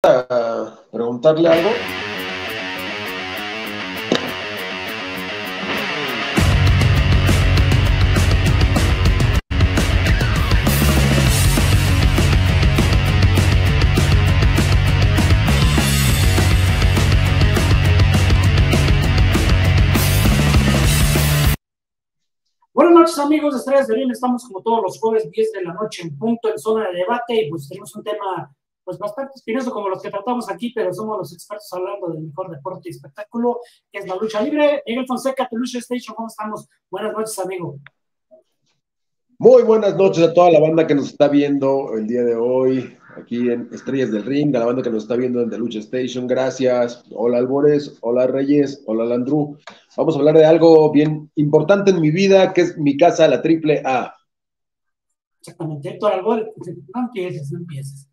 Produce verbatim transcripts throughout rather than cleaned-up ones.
a preguntarle algo. Buenas noches, amigos de Estrellas del Ring. Estamos como todos los jueves, diez de la noche en punto, en zona de debate, y pues tenemos un tema pues bastante espinoso como los que tratamos aquí, pero somos los expertos hablando del mejor deporte y espectáculo, que es la lucha libre. Miguel Fonseca, tu Lucha Station, ¿cómo estamos? Buenas noches, amigo. Muy buenas noches a toda la banda que nos está viendo el día de hoy aquí en Estrellas del Ring, a la banda que nos está viendo en The Lucha Station. Gracias. Hola Albores, hola Reyes, hola Landru. Vamos a hablar de algo bien importante en mi vida, que es mi casa, la triple A. Exactamente, Héctor Albores, no empieces, no empieces.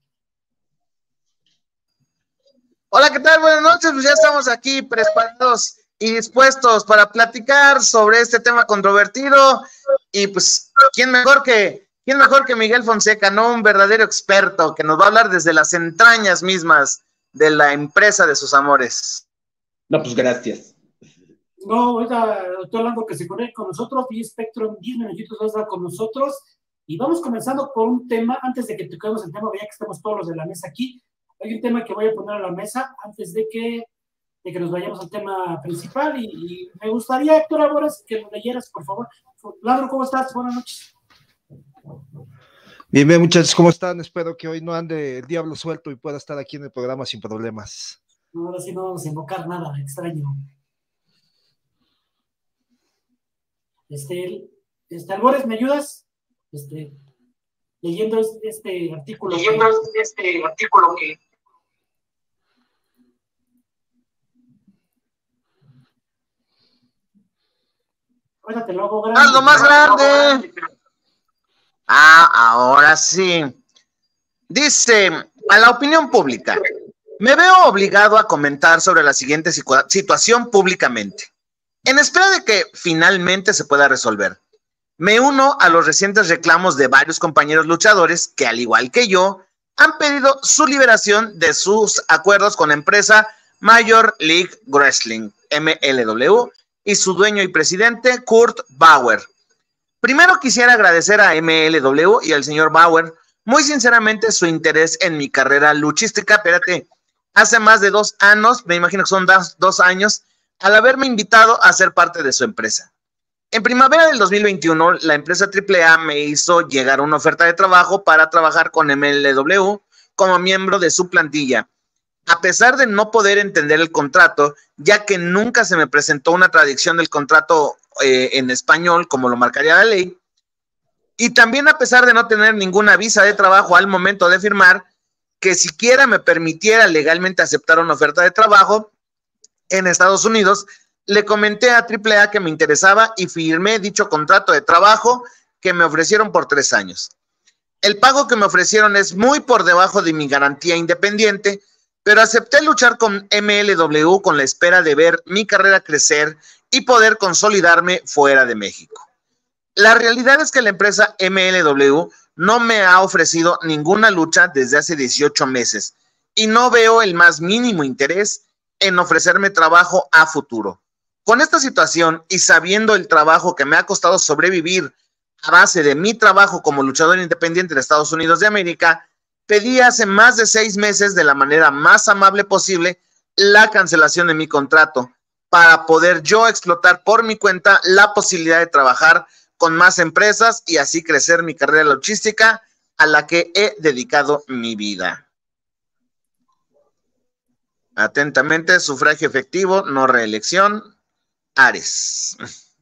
Hola, ¿qué tal? Buenas noches, pues ya estamos aquí preparados y dispuestos para platicar sobre este tema controvertido. Y pues, ¿quién mejor que, quién mejor que Miguel Fonseca, ¿no? Un verdadero experto que nos va a hablar desde las entrañas mismas de la empresa de sus amores. No, pues gracias. No, ahorita estoy hablando que se conecte con nosotros, y Spectrum, diez minutitos va a estar con nosotros, y vamos comenzando por un tema, antes de que toquemos el tema, ya que estamos todos los de la mesa aquí, hay un tema que voy a poner a la mesa, antes de que, de que nos vayamos al tema principal, y, y me gustaría, Héctor Albores, que lo leyeras, por favor. Lalo, ¿cómo estás? Buenas noches. Bien, bien, muchachos, ¿cómo están? Espero que hoy no ande el diablo suelto y pueda estar aquí en el programa sin problemas. No, ahora sí no vamos a invocar nada extraño. Este, este Albores, ¿me ayudas? Este, leyendo este artículo. Leyendo este artículo que... Ahora te lo hago grande. ¡Hazlo más grande! Ah, ahora sí. Dice, a la opinión pública, me veo obligado a comentar sobre la siguiente situación públicamente, en espera de que finalmente se pueda resolver. Me uno a los recientes reclamos de varios compañeros luchadores que, al igual que yo, han pedido su liberación de sus acuerdos con la empresa Major League Wrestling, M L W, y su dueño y presidente, Kurt Bauer. Primero quisiera agradecer a M L W y al señor Bauer muy sinceramente su interés en mi carrera luchística. Espérate, hace más de dos años, me imagino que son dos, dos años, al haberme invitado a ser parte de su empresa. En primavera del dos mil veintiuno, la empresa triple A me hizo llegar una oferta de trabajo para trabajar con M L W como miembro de su plantilla. A pesar de no poder entender el contrato, ya que nunca se me presentó una traducción del contrato eh, en español, como lo marcaría la ley, y también a pesar de no tener ninguna visa de trabajo al momento de firmar, que siquiera me permitiera legalmente aceptar una oferta de trabajo en Estados Unidos, le comenté a triple A que me interesaba y firmé dicho contrato de trabajo que me ofrecieron por tres años. El pago que me ofrecieron es muy por debajo de mi garantía independiente, pero acepté luchar con M L W con la espera de ver mi carrera crecer y poder consolidarme fuera de México. La realidad es que la empresa M L W no me ha ofrecido ninguna lucha desde hace dieciocho meses y no veo el más mínimo interés en ofrecerme trabajo a futuro. Con esta situación y sabiendo el trabajo que me ha costado sobrevivir a base de mi trabajo como luchador independiente de Estados Unidos de América, pedí hace más de seis meses de la manera más amable posible la cancelación de mi contrato para poder yo explotar por mi cuenta la posibilidad de trabajar con más empresas y así crecer mi carrera luchística a la que he dedicado mi vida. Atentamente, sufragio efectivo, no reelección, Ares.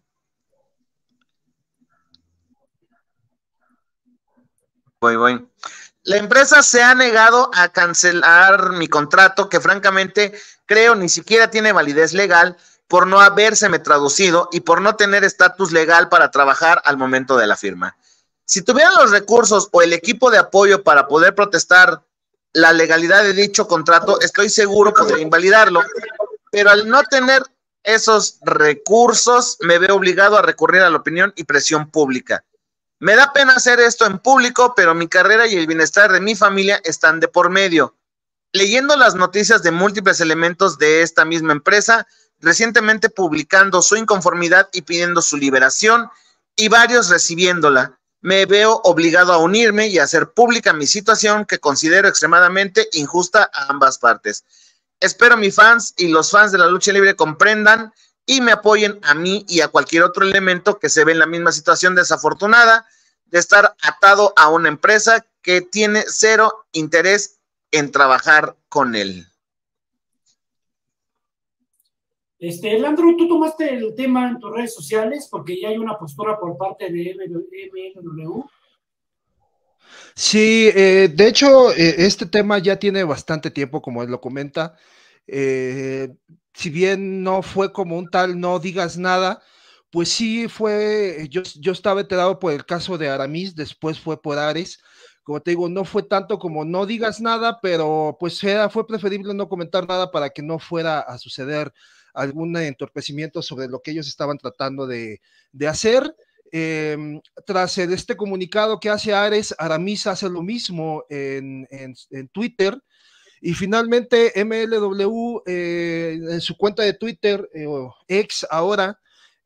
Voy, voy. La empresa se ha negado a cancelar mi contrato, que francamente creo ni siquiera tiene validez legal, por no habérseme traducido y por no tener estatus legal para trabajar al momento de la firma. Si tuvieran los recursos o el equipo de apoyo para poder protestar la legalidad de dicho contrato, estoy seguro podría invalidarlo, pero al no tener esos recursos, me veo obligado a recurrir a la opinión y presión pública. Me da pena hacer esto en público, pero mi carrera y el bienestar de mi familia están de por medio. leyendo las noticias de múltiples elementos de esta misma empresa, recientemente publicando su inconformidad y pidiendo su liberación, y varios recibiéndola, me veo obligado a unirme y a hacer pública mi situación, que considero extremadamente injusta a ambas partes. Espero mis fans y los fans de la lucha libre comprendan y me apoyen a mí y a cualquier otro elemento que se ve en la misma situación desafortunada de estar atado a una empresa que tiene cero interés en trabajar con él. Este, Landru, tú tomaste el tema en tus redes sociales porque ya hay una postura por parte de M L W. Sí, eh, de hecho, eh, este tema ya tiene bastante tiempo, como él lo comenta. Eh, si bien no fue como un tal no digas nada, pues sí fue, yo, yo estaba enterado por el caso de Aramis, después fue por Ares. Como te digo, no fue tanto como no digas nada, pero pues era, fue preferible no comentar nada para que no fuera a suceder algún entorpecimiento sobre lo que ellos estaban tratando de, de hacer. Eh, tras el, este comunicado que hace Ares, Aramis hace lo mismo en, en, en Twitter, y finalmente M L W eh, en su cuenta de Twitter, eh, o ex ahora,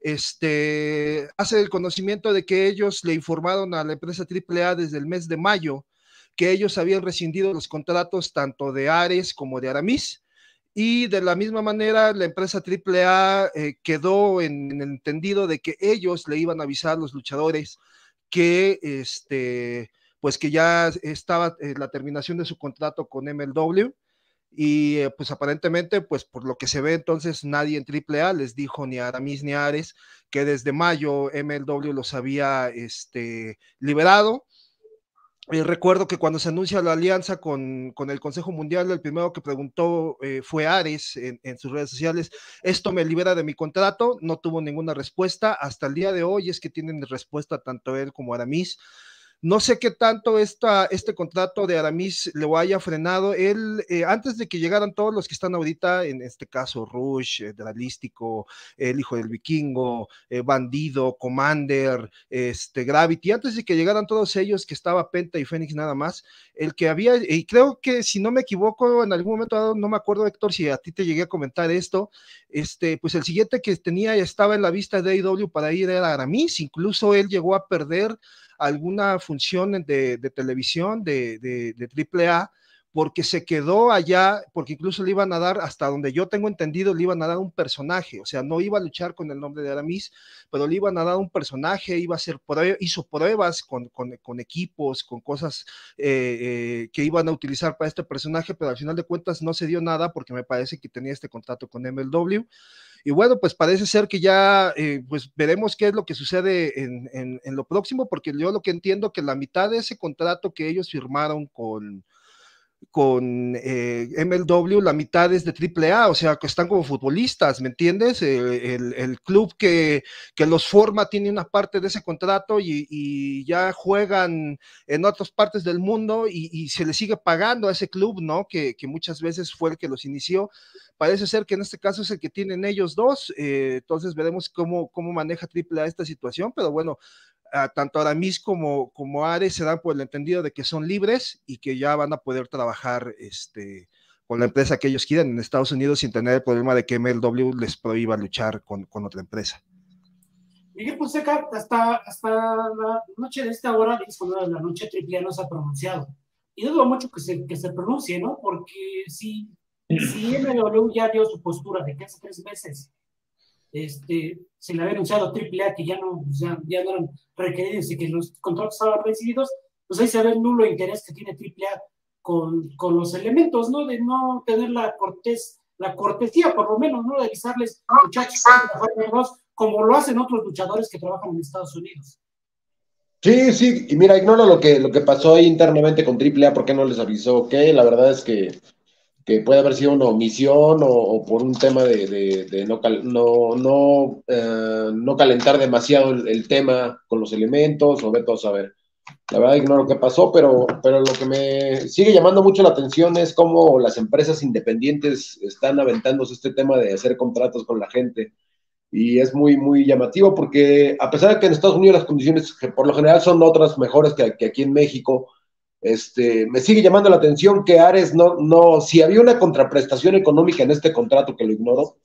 este, hace el conocimiento de que ellos le informaron a la empresa triple A desde el mes de mayo que ellos habían rescindido los contratos tanto de Ares como de Aramis, y de la misma manera la empresa triple A eh, quedó en, en el entendido de que ellos le iban a avisar a los luchadores que este, pues que ya estaba eh, la terminación de su contrato con M L W, y eh, pues aparentemente, pues por lo que se ve entonces, nadie en triple A les dijo ni a Aramis ni a Ares que desde mayo M L W los había este, liberado. Eh, recuerdo que cuando se anuncia la alianza con, con el Consejo Mundial, el primero que preguntó eh, fue Ares en, en sus redes sociales: ¿esto me libera de mi contrato? No tuvo ninguna respuesta. Hasta el día de hoy es que tienen respuesta tanto él como Aramis. No sé qué tanto esta, este contrato de Aramis lo haya frenado. Él, eh, antes de que llegaran todos los que están ahorita, en este caso Rush, eh, Dralístico, el hijo del vikingo, eh, Bandido, Commander, este, Gravity, antes de que llegaran todos ellos, que estaba Penta y Fénix nada más, el que había, y creo que si no me equivoco, en algún momento dado, no me acuerdo, Héctor, si a ti te llegué a comentar esto, este, pues el siguiente que tenía y estaba en la vista de A E W para ir era Aramis. Incluso él llegó a perder alguna función de, de televisión de, de, de triple A porque se quedó allá, porque incluso le iban a dar, hasta donde yo tengo entendido, le iban a dar un personaje, o sea, no iba a luchar con el nombre de Aramis, pero le iban a dar un personaje, iba a hacer pruebas, hizo pruebas con, con, con equipos, con cosas eh, eh, que iban a utilizar para este personaje, pero al final de cuentas no se dio nada porque me parece que tenía este contrato con M L W. Y bueno, pues parece ser que ya, eh, pues veremos qué es lo que sucede en, en, en lo próximo, porque yo lo que entiendo que la mitad de ese contrato que ellos firmaron con, con eh, M L W, la mitad es de triple A, o sea, que están como futbolistas, ¿me entiendes? El, el, el club que, que los forma tiene una parte de ese contrato y, y ya juegan en otras partes del mundo y, y se le sigue pagando a ese club, ¿no? Que, que muchas veces fue el que los inició. Parece ser que en este caso es el que tienen ellos dos, eh, entonces veremos cómo, cómo maneja triple A esta situación, pero bueno, Uh, tanto Aramis como, como Ares se dan por el entendido de que son libres y que ya van a poder trabajar este, con la empresa que ellos quieran en Estados Unidos sin tener el problema de que M L W les prohíba luchar con, con otra empresa. Miguel Fonseca, hasta, hasta la noche de esta hora, diez de la noche, triple A no se ha pronunciado. Y dudo mucho que se, que se pronuncie, ¿no? Porque si, si M L W ya dio su postura de que hace tres meses Este, se le había anunciado triple A que ya no, ya, ya no eran requeridos y que los contratos estaban recibidos, pues ahí se ve el nulo interés que tiene triple A con, con los elementos, ¿no? De no tener la cortés, la cortesía, por lo menos, ¿no? De avisarles, muchachos, como lo hacen otros luchadores que trabajan en Estados Unidos. Sí, sí, y mira, ignoro lo que, lo que pasó ahí internamente con triple A, porque no les avisó, que la verdad es que que puede haber sido una omisión o, o por un tema de, de, de no, cal, no, no, eh, no calentar demasiado el, el tema con los elementos, o vete a saber. La verdad ignoro qué pasó, pero, pero lo que me sigue llamando mucho la atención es cómo las empresas independientes están aventándose este tema de hacer contratos con la gente. Y es muy, muy llamativo porque a pesar de que en Estados Unidos las condiciones que por lo general son otras mejores que, que aquí en México, Este, me sigue llamando la atención que Ares no, no, si había una contraprestación económica en este contrato, que lo ignoro,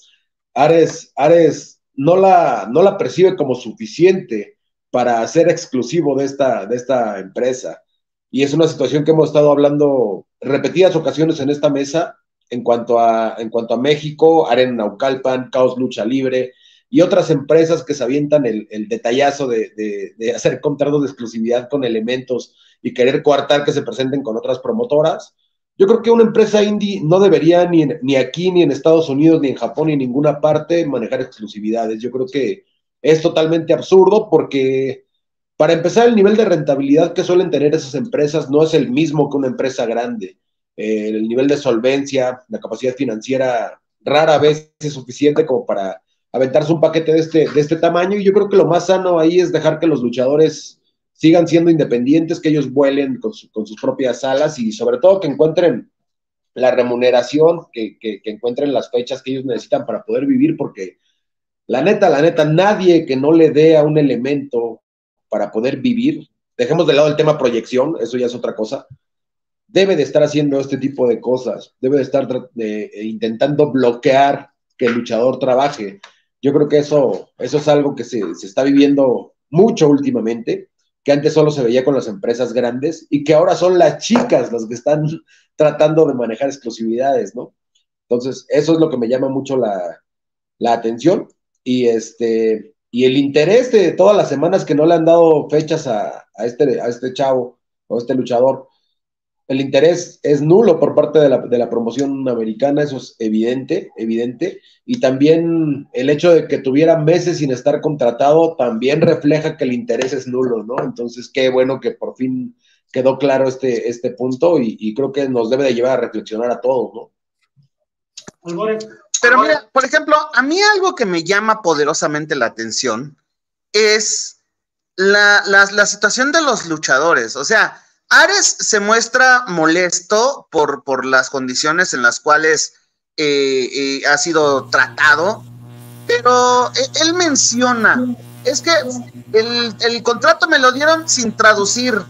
Ares, Ares no la, no la percibe como suficiente para ser exclusivo de esta, de esta empresa. Y es una situación que hemos estado hablando repetidas ocasiones en esta mesa, en cuanto a, en cuanto a México, Arena Naucalpan, Caos Lucha Libre, y otras empresas que se avientan el, el detallazo de, de, de hacer contratos de exclusividad con elementos y querer coartar que se presenten con otras promotoras. Yo creo que una empresa indie no debería ni, en, ni aquí, ni en Estados Unidos, ni en Japón, ni en ninguna parte manejar exclusividades. Yo creo que es totalmente absurdo porque, para empezar, el nivel de rentabilidad que suelen tener esas empresas no es el mismo que una empresa grande. Eh, el nivel de solvencia, la capacidad financiera rara vez es suficiente como para aventarse un paquete de este, de este tamaño, y yo creo que lo más sano ahí es dejar que los luchadores sigan siendo independientes, que ellos vuelen con, su, con sus propias alas, y sobre todo que encuentren la remuneración, que, que, que encuentren las fechas que ellos necesitan para poder vivir, porque la neta, la neta, nadie que no le dé a un elemento para poder vivir, dejemos de lado el tema proyección, eso ya es otra cosa, debe de estar haciendo este tipo de cosas, debe de estar eh, intentando bloquear que el luchador trabaje. Yo creo que eso, eso es algo que se, se está viviendo mucho últimamente, que antes solo se veía con las empresas grandes y que ahora son las chicas las que están tratando de manejar exclusividades, ¿no? Entonces, eso es lo que me llama mucho la, la atención, y, este, y el interés de todas las semanas que no le han dado fechas a, a, este, a este chavo o a este luchador. El interés es nulo por parte de la, de la promoción americana, eso es evidente, evidente, y también el hecho de que tuviera meses sin estar contratado también refleja que el interés es nulo, ¿no? Entonces, qué bueno que por fin quedó claro este, este punto, y, y creo que nos debe de llevar a reflexionar a todos, ¿no? Pero mira, por ejemplo, a mí algo que me llama poderosamente la atención es la, la, la situación de los luchadores, o sea, Ares se muestra molesto por, por las condiciones en las cuales eh, eh, ha sido tratado, pero él menciona, es que el, el contrato me lo dieron sin traducir,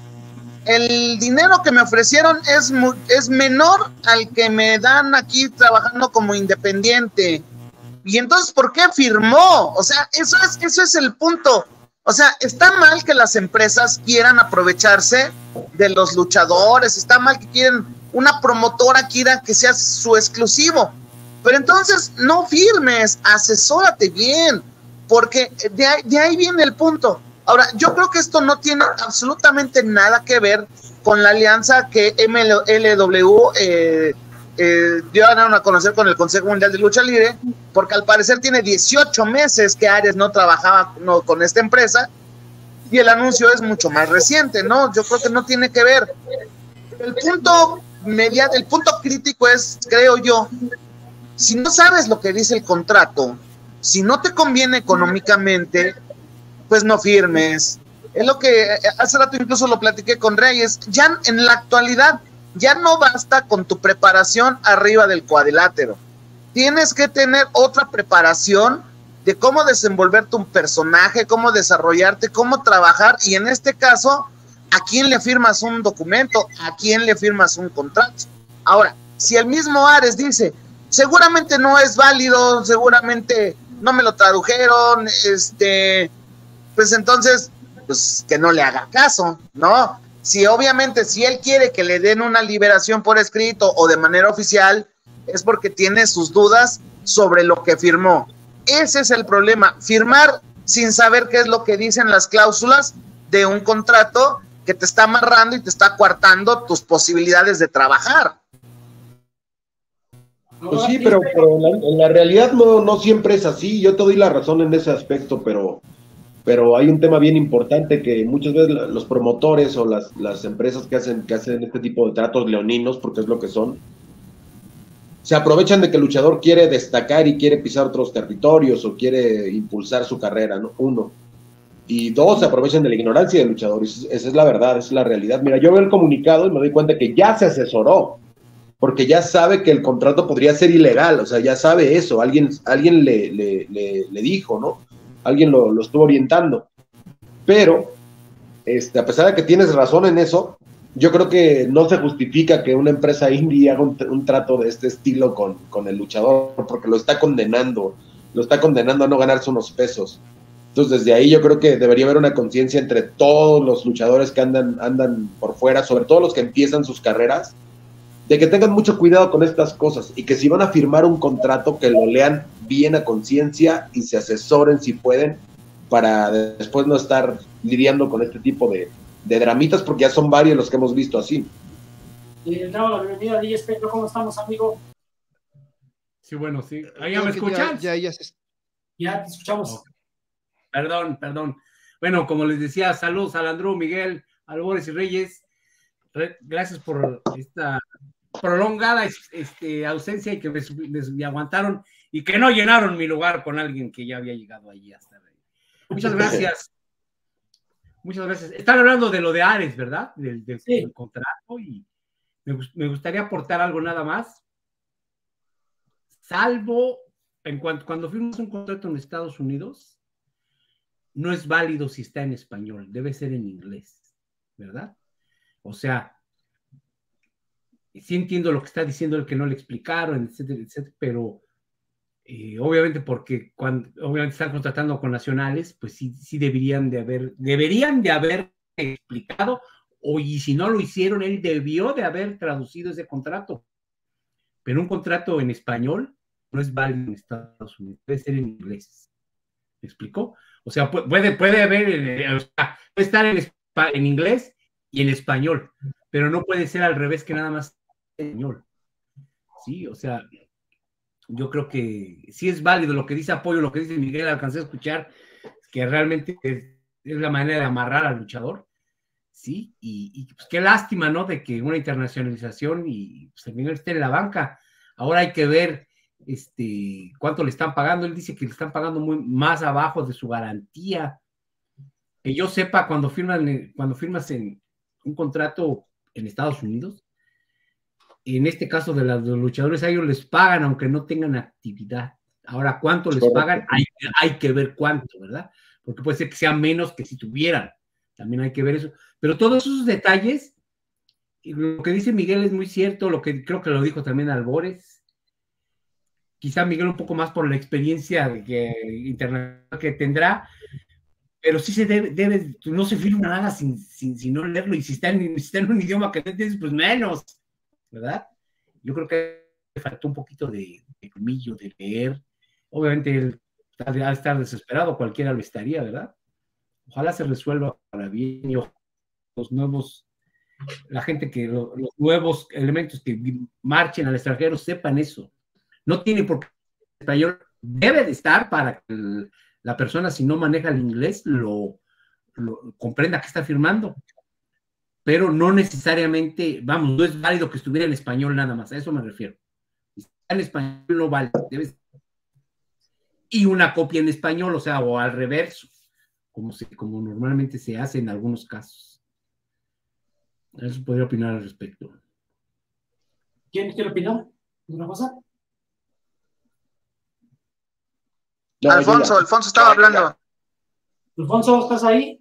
el dinero que me ofrecieron es, es menor al que me dan aquí trabajando como independiente, y entonces, ¿por qué firmó? O sea, eso es, eso es el punto. O sea, está mal que las empresas quieran aprovecharse de los luchadores, está mal que quieren una promotora quiera que sea su exclusivo, pero entonces no firmes, asesórate bien, porque de ahí, de ahí viene el punto. Ahora, yo creo que esto no tiene absolutamente nada que ver con la alianza que M L W eh, eh, dio a conocer con el Consejo Mundial de Lucha Libre, porque al parecer tiene dieciocho meses que Ares no trabajaba no, con esta empresa, y el anuncio es mucho más reciente, ¿no? Yo creo que no tiene que ver. El punto media, el punto crítico es, creo yo, si no sabes lo que dice el contrato, si no te conviene económicamente, pues no firmes. Es lo que hace rato incluso lo platiqué con Reyes, ya en la actualidad ya no basta con tu preparación arriba del cuadrilátero, tienes que tener otra preparación de cómo desenvolver tu personaje, cómo desarrollarte, cómo trabajar, y en este caso, ¿a quién le firmas un documento? ¿A quién le firmas un contrato? Ahora, si el mismo Ares dice, seguramente no es válido, seguramente no me lo tradujeron, este, pues entonces, pues que no le haga caso, ¿no? Si obviamente, si él quiere que le den una liberación por escrito o de manera oficial, es porque tiene sus dudas sobre lo que firmó. Ese es el problema, firmar sin saber qué es lo que dicen las cláusulas de un contrato que te está amarrando y te está coartando tus posibilidades de trabajar. Pues sí, pero, pero en, la, en la realidad no, no siempre es así. Yo te doy la razón en ese aspecto, pero, pero hay un tema bien importante que muchas veces los promotores o las, las empresas que hacen, que hacen este tipo de tratos leoninos, porque es lo que son, se aprovechan de que el luchador quiere destacar y quiere pisar otros territorios o quiere impulsar su carrera, ¿no? Uno. Y dos, se aprovechan de la ignorancia del luchador. Esa es la verdad, esa es la realidad. Mira, yo veo el comunicado y me doy cuenta que ya se asesoró, porque ya sabe que el contrato podría ser ilegal, o sea, ya sabe eso, alguien, alguien le, le, le, le dijo, ¿no? Alguien lo, lo estuvo orientando. Pero, este, a pesar de que tienes razón en eso, yo creo que no se justifica que una empresa indie haga un, un trato de este estilo con, con el luchador, porque lo está condenando, lo está condenando a no ganarse unos pesos. Entonces, desde ahí yo creo que debería haber una conciencia entre todos los luchadores que andan, andan por fuera, sobre todo los que empiezan sus carreras, de que tengan mucho cuidado con estas cosas y que si van a firmar un contrato, que lo lean bien a conciencia y se asesoren si pueden, para después no estar lidiando con este tipo de, de dramitas, porque ya son varios los que hemos visto así. Eh, damos la bienvenida a D J Spectro. ¿Cómo estamos, amigo? Sí, bueno, sí. ¿Ahí ya me escuchan? Ya, ya, ya, se... ya te escuchamos. Okay. Perdón, perdón. Bueno, como les decía, saludos a Landru, Miguel, Albores y Reyes. Re gracias por esta prolongada este, ausencia y que me, me, me aguantaron y que no llenaron mi lugar con alguien que ya había llegado allí hasta ahí. Muchas gracias. Muchas gracias. Están hablando de lo de Ares, ¿verdad? Del, del, sí. del contrato, y me, me gustaría aportar algo nada más. Salvo en cuanto cuando firmas un contrato en Estados Unidos, no es válido si está en español, debe ser en inglés, ¿verdad? O sea, sí entiendo lo que está diciendo el que no le explicaron, etcétera, etcétera, pero eh, obviamente porque cuando obviamente están contratando con nacionales, pues sí, sí deberían de haber, deberían de haber explicado, o y si no lo hicieron, él debió de haber traducido ese contrato. Pero un contrato en español no es válido en Estados Unidos, debe ser en inglés. ¿Me explicó? O sea, puede, puede haber, o sea, puede estar en, en inglés y en español, pero no puede ser al revés, que nada más en español. Sí, o sea, yo creo que sí es válido lo que dice Apoyo, lo que dice Miguel, alcancé a escuchar, que realmente es, es la manera de amarrar al luchador, sí, y, y pues qué lástima, ¿no? De que una internacionalización y pues el Miguel esté en la banca. Ahora hay que ver este, cuánto le están pagando. Él dice que le están pagando muy, más abajo de su garantía. Que yo sepa, cuando firman, cuando firmas en un contrato en Estados Unidos, en este caso de los luchadores, a ellos les pagan aunque no tengan actividad. Ahora, ¿cuánto les pagan? Hay, hay que ver cuánto, ¿verdad? Porque puede ser que sea menos que si tuvieran. También hay que ver eso. Pero todos esos detalles, lo que dice Miguel es muy cierto, lo que creo que lo dijo también Albores. Quizá Miguel un poco más por la experiencia de que, internacional que tendrá, pero sí se debe, debe no se firma nada sin, sin, sin no leerlo, y si está, en, si está en un idioma que no entiendes, pues menos, ¿verdad? Yo creo que le faltó un poquito de, de colmillo, de leer. Obviamente él va a estar desesperado, cualquiera lo estaría, ¿verdad? Ojalá se resuelva para bien, y los nuevos, la gente que, los, los nuevos elementos que marchen al extranjero sepan eso. No tiene por qué el español, debe de estar para que el, la persona, si no maneja el inglés, lo, lo comprenda que está firmando. Pero no necesariamente, vamos, no es válido que estuviera en español nada más, a eso me refiero. Si está en español no vale, debe ser. Y una copia en español, o sea, o al reverso, como, se, como normalmente se hace en algunos casos. Eso podría opinar al respecto. ¿Quién quiere opinar? ¿Una cosa? No, Alfonso, ya. Alfonso estaba hablando. Alfonso, ¿estás ahí?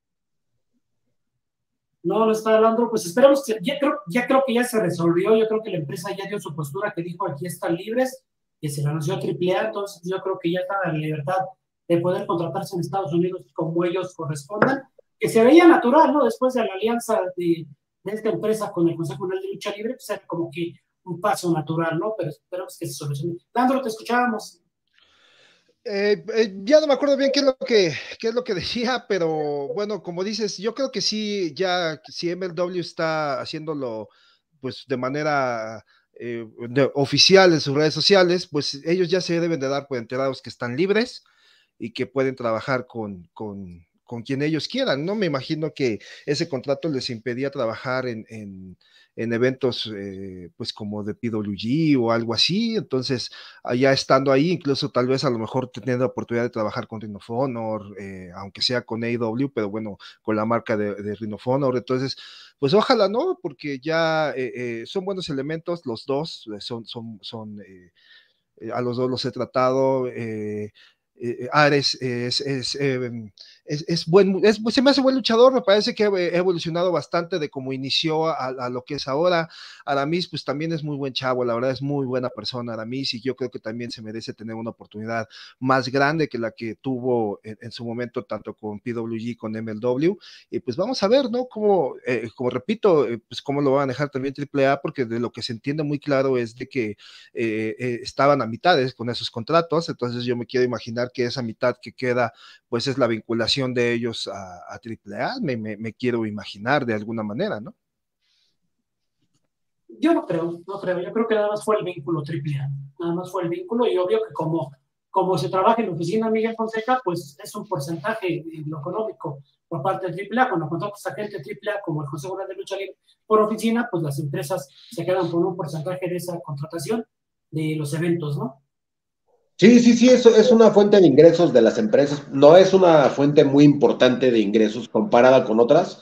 No, no está hablando. Pues esperamos que, ya creo, ya creo que ya se resolvió. Yo creo que la empresa ya dio su postura, que dijo aquí están libres, que se lo anunció a Triple A, entonces yo creo que ya está en libertad de poder contratarse en Estados Unidos como ellos correspondan, que se veía natural, ¿no? Después de la alianza de, de esta empresa con el Consejo Mundial de Lucha Libre, pues era como que un paso natural, ¿no? Pero esperamos que se solucione. Landro, te escuchábamos. Eh, eh, ya no me acuerdo bien qué es lo que qué es lo que decía, pero bueno, como dices, yo creo que sí, ya si M L W está haciéndolo pues de manera eh, de, oficial en sus redes sociales, pues ellos ya se deben de dar por enterados que están libres y que pueden trabajar con, con, con quien ellos quieran. No me imagino que ese contrato les impedía trabajar en, en en eventos eh, pues como de P W G o algo así, entonces allá estando ahí, incluso tal vez a lo mejor teniendo la oportunidad de trabajar con Ring of Honor, eh, aunque sea con A E W, pero bueno, con la marca de, de Ring of Honor, entonces pues ojalá no, porque ya eh, eh, son buenos elementos, los dos, son, son, son eh, a los dos los he tratado, eh, Eh, Ares es, es, eh, es, es buen, es, se me hace buen luchador, me parece que ha evolucionado bastante de cómo inició a, a lo que es ahora. Aramis, pues también es muy buen chavo, la verdad es muy buena persona Aramis, y yo creo que también se merece tener una oportunidad más grande que la que tuvo en, en su momento, tanto con P W G, con M L W, y pues vamos a ver, ¿no? Como, eh, como repito, eh, pues cómo lo va a manejar también Triple A, porque de lo que se entiende muy claro es de que eh, eh, estaban a mitades con esos contratos, entonces yo me quiero imaginar que esa mitad que queda, pues es la vinculación de ellos a, a Triple A, me, me, me quiero imaginar de alguna manera, ¿no? Yo no creo, no creo, yo creo que nada más fue el vínculo Triple A, nada más fue el vínculo, y obvio que como, como se trabaja en la oficina Miguel Fonseca, pues es un porcentaje en lo económico por parte de Triple A. Cuando contratas a gente Triple A como el Consejo Mundial de Lucha Libre por oficina, pues las empresas se quedan con un porcentaje de esa contratación de los eventos, ¿no? Sí, sí, sí, eso es una fuente de ingresos de las empresas. No es una fuente muy importante de ingresos comparada con otras,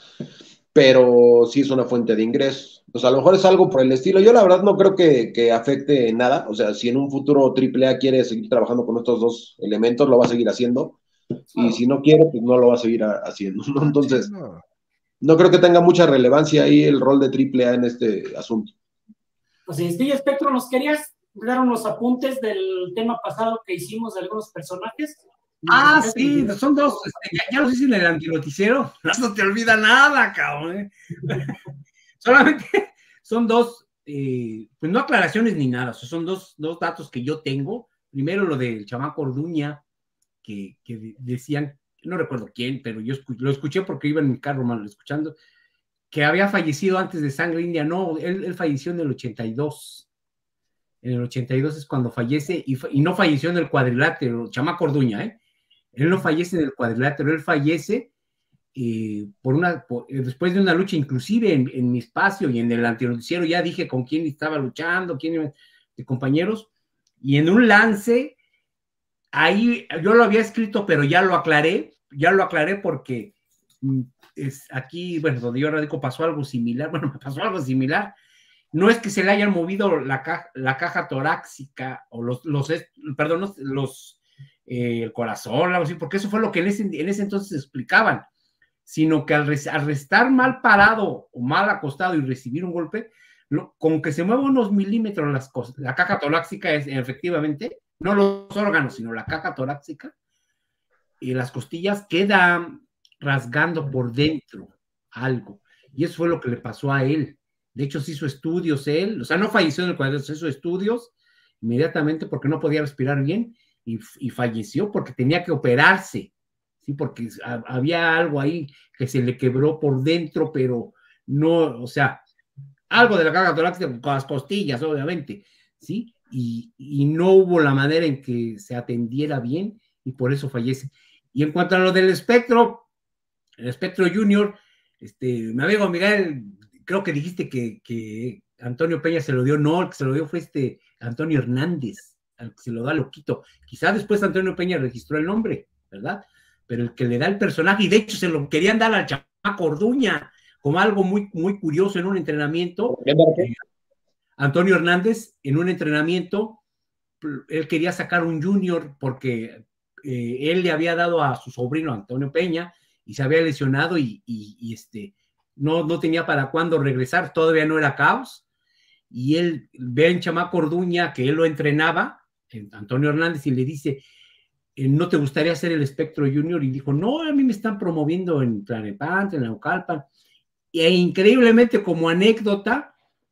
pero sí es una fuente de ingresos. Pues a lo mejor es algo por el estilo. Yo la verdad no creo que, que afecte nada. O sea, si en un futuro Triple A quiere seguir trabajando con estos dos elementos, lo va a seguir haciendo. Y si no quiere, pues no lo va a seguir a, haciendo, ¿no? Entonces, no creo que tenga mucha relevancia ahí el rol de Triple A en este asunto. Pues sí, Espectro, ¿nos querías dar unos apuntes del tema pasado que hicimos de algunos personajes? Ah, sí, son dos, este, ya, ya los hice en el antinoticiero, no te olvida nada, cabrón. ¿eh? Solamente son dos, eh, pues no aclaraciones ni nada, o sea, son dos, dos datos que yo tengo. Primero lo del chamaco Orduña, que, que decían, no recuerdo quién, pero yo escu lo escuché porque iba en mi carro mal escuchando, que había fallecido antes de Sangre India. No, él, él falleció en el ochenta y dos. En el ochenta y dos es cuando fallece, y, y no falleció en el cuadrilátero, chamaco Orduña, ¿eh? Él no fallece en el cuadrilátero, él fallece eh, por una, por, después de una lucha, inclusive en, en mi espacio y en el antinoticiero ya dije con quién estaba luchando, quién de compañeros, y en un lance, ahí yo lo había escrito, pero ya lo aclaré, ya lo aclaré porque es aquí, bueno, donde yo radico pasó algo similar, bueno, me pasó algo similar. No es que se le hayan movido la caja, la caja torácica o los, los perdón, los, los eh, el corazón, algo así, porque eso fue lo que en ese, en ese entonces explicaban, sino que al, al restar mal parado o mal acostado y recibir un golpe, lo, con que se mueva unos milímetros las cosas, la caja torácica es efectivamente, no los órganos, sino la caja torácica, y las costillas quedan rasgando por dentro algo, y eso fue lo que le pasó a él. De hecho, se hizo estudios él, o sea, no falleció en el cuadro, se hizo estudios inmediatamente porque no podía respirar bien y, y falleció porque tenía que operarse, ¿sí? Porque a, había algo ahí que se le quebró por dentro, pero no, o sea, algo de la caja torácica con las costillas, obviamente, ¿sí? Y, y no hubo la manera en que se atendiera bien y por eso fallece. Y en cuanto a lo del espectro, el espectro junior, este, mi amigo Miguel, creo que dijiste que, que Antonio Peña se lo dio, no, el que se lo dio fue este Antonio Hernández, al que se lo da Loquito. Quizá después Antonio Peña registró el nombre, ¿verdad? Pero el que le da el personaje, y de hecho se lo querían dar al chamaco Orduña, como algo muy, muy curioso en un entrenamiento. Eh, Antonio Hernández, en un entrenamiento, él quería sacar un junior porque eh, él le había dado a su sobrino Antonio Peña y se había lesionado y, y, y este... No, no tenía para cuándo regresar, todavía no era Caos, y él ve en chamaco Orduña que él lo entrenaba, Antonio Hernández, y le dice, ¿no te gustaría ser el Espectro Junior? Y dijo, no, a mí me están promoviendo en Tlalnepantla, en Naucalpan, e increíblemente como anécdota,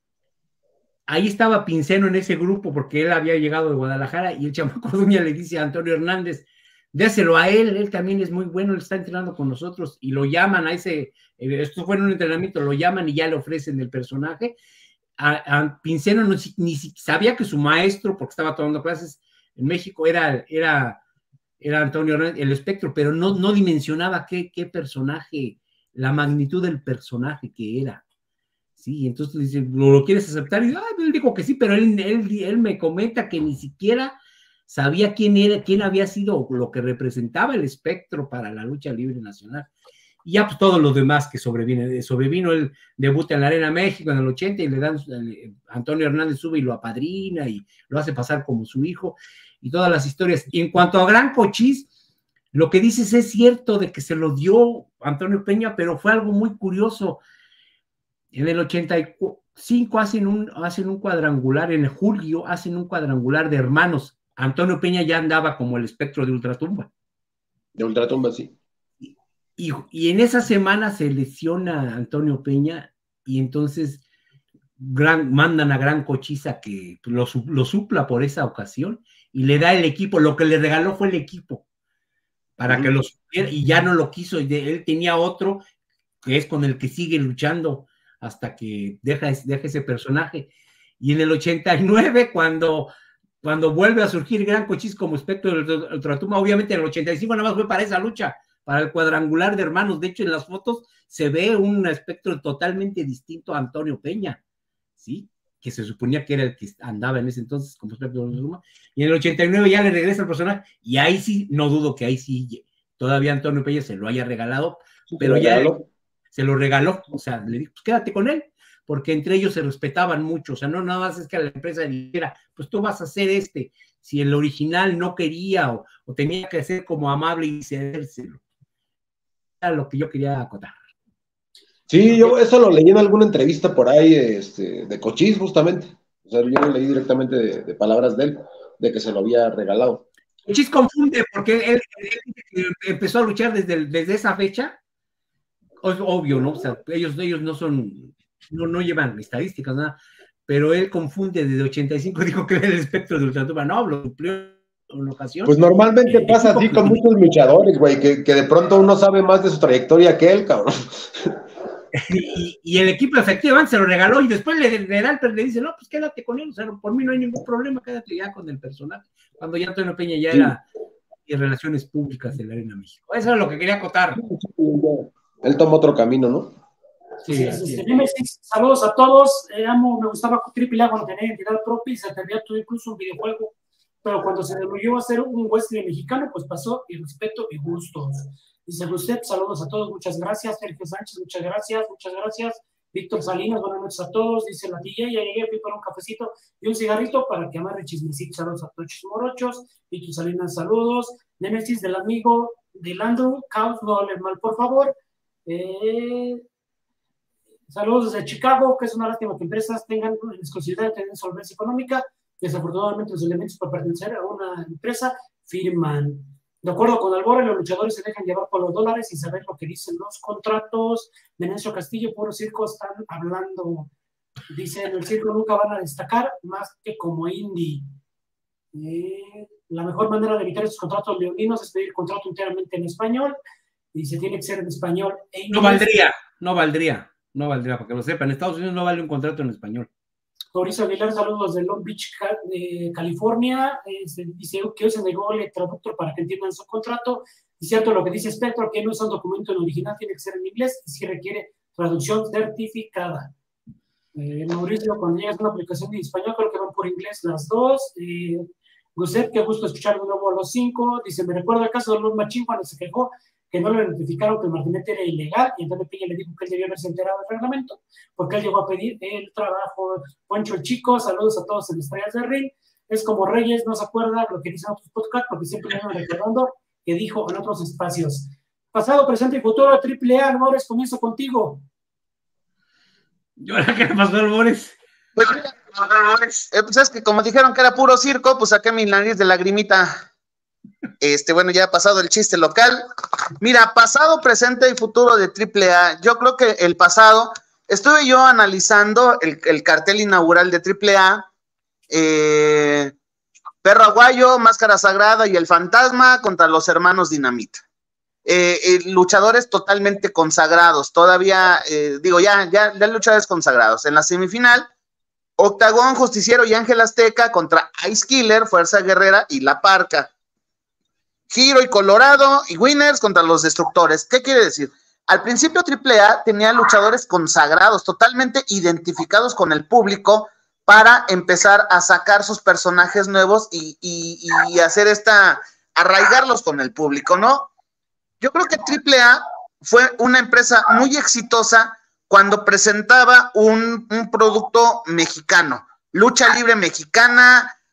ahí estaba Pinceno en ese grupo, porque él había llegado de Guadalajara, y el chamaco Orduña le dice a Antonio Hernández, déselo a él, él también es muy bueno, él está entrenando con nosotros, y lo llaman a ese, esto fue en un entrenamiento, lo llaman y ya le ofrecen el personaje. A, a Pinceno no, ni sabía que su maestro, porque estaba tomando clases en México, era, era, era Antonio Hernández, el Espectro, pero no, no dimensionaba qué, qué personaje, la magnitud del personaje que era. Sí, entonces le dice, ¿lo, lo quieres aceptar? Y ah, él dijo que sí, pero él, él, él me comenta que ni siquiera sabía quién era, quién había sido lo que representaba el Espectro para la lucha libre nacional. Y ya pues todos los demás que sobreviven, sobrevino el debut en la Arena México en el ochenta y le dan, eh, Antonio Hernández sube y lo apadrina y lo hace pasar como su hijo y todas las historias. Y en cuanto a Gran Cochís, lo que dices es cierto de que se lo dio Antonio Peña, pero fue algo muy curioso. En el ochenta y cinco hacen un, hacen un cuadrangular, en julio hacen un cuadrangular de hermanos. Antonio Peña ya andaba como el espectro de Ultratumba. De Ultratumba, sí. Y, y en esa semana se lesiona Antonio Peña y entonces gran, mandan a Gran Cochise que lo, lo supla por esa ocasión y le da el equipo, lo que le regaló fue el equipo para uh-huh. que lo supiera y ya no lo quiso, y de, él tenía otro que es con el que sigue luchando hasta que deja, deja ese personaje. Y en el ochenta y nueve, cuando, cuando vuelve a surgir Gran Cochise como espectro del Ultratumba, obviamente en el ochenta y cinco nada más fue para esa lucha, para el cuadrangular de hermanos. De hecho, en las fotos se ve un espectro totalmente distinto a Antonio Peña, ¿sí? Que se suponía que era el que andaba en ese entonces como espectro del Ultratumba. Y en el ochenta y nueve ya le regresa el personaje, y ahí sí, no dudo que ahí sí, todavía Antonio Peña se lo haya regalado, pero ya se lo regaló, o sea, le dijo, pues quédate con él, porque entre ellos se respetaban mucho, o sea, no nada más es que la empresa dijera, pues tú vas a hacer este, si el original no quería o, o tenía que ser como amable y cedérselo. Era lo que yo quería acotar. Sí, yo eso lo leí en alguna entrevista por ahí este, de Cochise, justamente. O sea, yo lo leí directamente de, de palabras de él, de que se lo había regalado. Cochise confunde, porque él, él, él empezó a luchar desde, desde esa fecha. Es obvio, ¿no? O sea, ellos, ellos no son, no, no llevan estadísticas, nada, pero él confunde desde ochenta y cinco, dijo que era el espectro de Ultratumba, no, lo cumplió en ocasión. Pues normalmente eh, pasa así con muchos luchadores, güey, que, que de pronto uno sabe más de su trayectoria que él, cabrón. Y, y el equipo efectivamente se lo regaló y después le, le da el, le dice, no, pues quédate con él, o sea, por mí no hay ningún problema, quédate ya con el personaje, cuando ya Antonio Peña ya sí. era en relaciones públicas de la Arena México. Eso es lo que quería acotar. Él tomó otro camino, ¿no? Sí, sí, sí, sí. Nemesis, saludos a todos. Eh, amo, me gustaba Triple A cuando tenía identidad propia y se atendía todo, incluso un videojuego. Pero cuando se volvió a hacer un wrestling mexicano, pues pasó y respeto y gustos. Dice usted, saludos a todos, muchas gracias. Sergio Sánchez, muchas gracias, muchas gracias. Víctor Salinas, buenas noches a todos. Dice la D J, ya llegué, fui por un cafecito y un cigarrito para que amarre chismecito. Saludos a Tochos Morochos. Víctor Salinas, saludos. Nemesis del amigo de Landru, Caos, no hable mal, por favor. Eh, saludos desde Chicago, que es una lástima que empresas tengan la exclusividad de tener solvencia económica. Desafortunadamente los elementos para pertenecer a una empresa firman. De acuerdo con Albora, los luchadores se dejan llevar por los dólares sin saber lo que dicen los contratos. Venancio Castillo, puro circo están hablando. Dice, en el circo nunca van a destacar más que como indie. Eh, la mejor manera de evitar esos contratos leoninos es pedir contrato enteramente en español. Y se tiene que ser en español. E no valdría, no valdría, no valdría, para que lo sepan. En Estados Unidos no vale un contrato en español. Mauricio Aguilar, saludos de Long Beach, eh, California. Eh, se dice que hoy se negó el traductor para que entiendan su contrato. Y cierto lo que dice Spectro, que no es un documento en original, tiene que ser en inglés y si requiere traducción certificada. Eh, Mauricio, cuando llegas a una aplicación en español, creo que van por inglés las dos. Eh, Guset, qué gusto escuchar de nuevo a los cinco. Dice, me recuerda el caso de Luz Machín cuando se quejó que no le notificaron que el martinete era ilegal, y entonces Peña le dijo que él debió haberse enterado del reglamento, porque él llegó a pedir el trabajo. Poncho el Chico, saludos a todos en Estrellas del Ring. Es como Reyes, no se acuerda lo que dicen otros podcasts, porque siempre me van recordando que dijo en otros espacios. Pasado, presente y futuro, Triple A, Albores, comienzo contigo. ¿Y ahora qué pasó, Albores? Pues mira, Albores, eh, pues es que como dijeron que era puro circo, pues saqué mi nariz de lagrimita. Este, bueno, ya ha pasado el chiste local. Mira, pasado, presente y futuro de Triple A. Yo creo que el pasado, estuve yo analizando el, el cartel inaugural de Triple A, eh, Perro Aguayo, Máscara Sagrada y el Fantasma contra los hermanos Dinamita. Eh, eh, luchadores totalmente consagrados, todavía, eh, digo, ya, ya, ya luchadores consagrados. En la semifinal, Octagón, Justiciero y Ángel Azteca contra Ice Killer, Fuerza Guerrera y La Parca. Giro y Colorado y Winners contra los Destructores. ¿Qué quiere decir? Al principio Triple A tenía luchadores consagrados, totalmente identificados con el público para empezar a sacar sus personajes nuevos y, y, y hacer esta, arraigarlos con el público, ¿no? Yo creo que Triple A fue una empresa muy exitosa cuando presentaba un, un producto mexicano, lucha libre mexicana,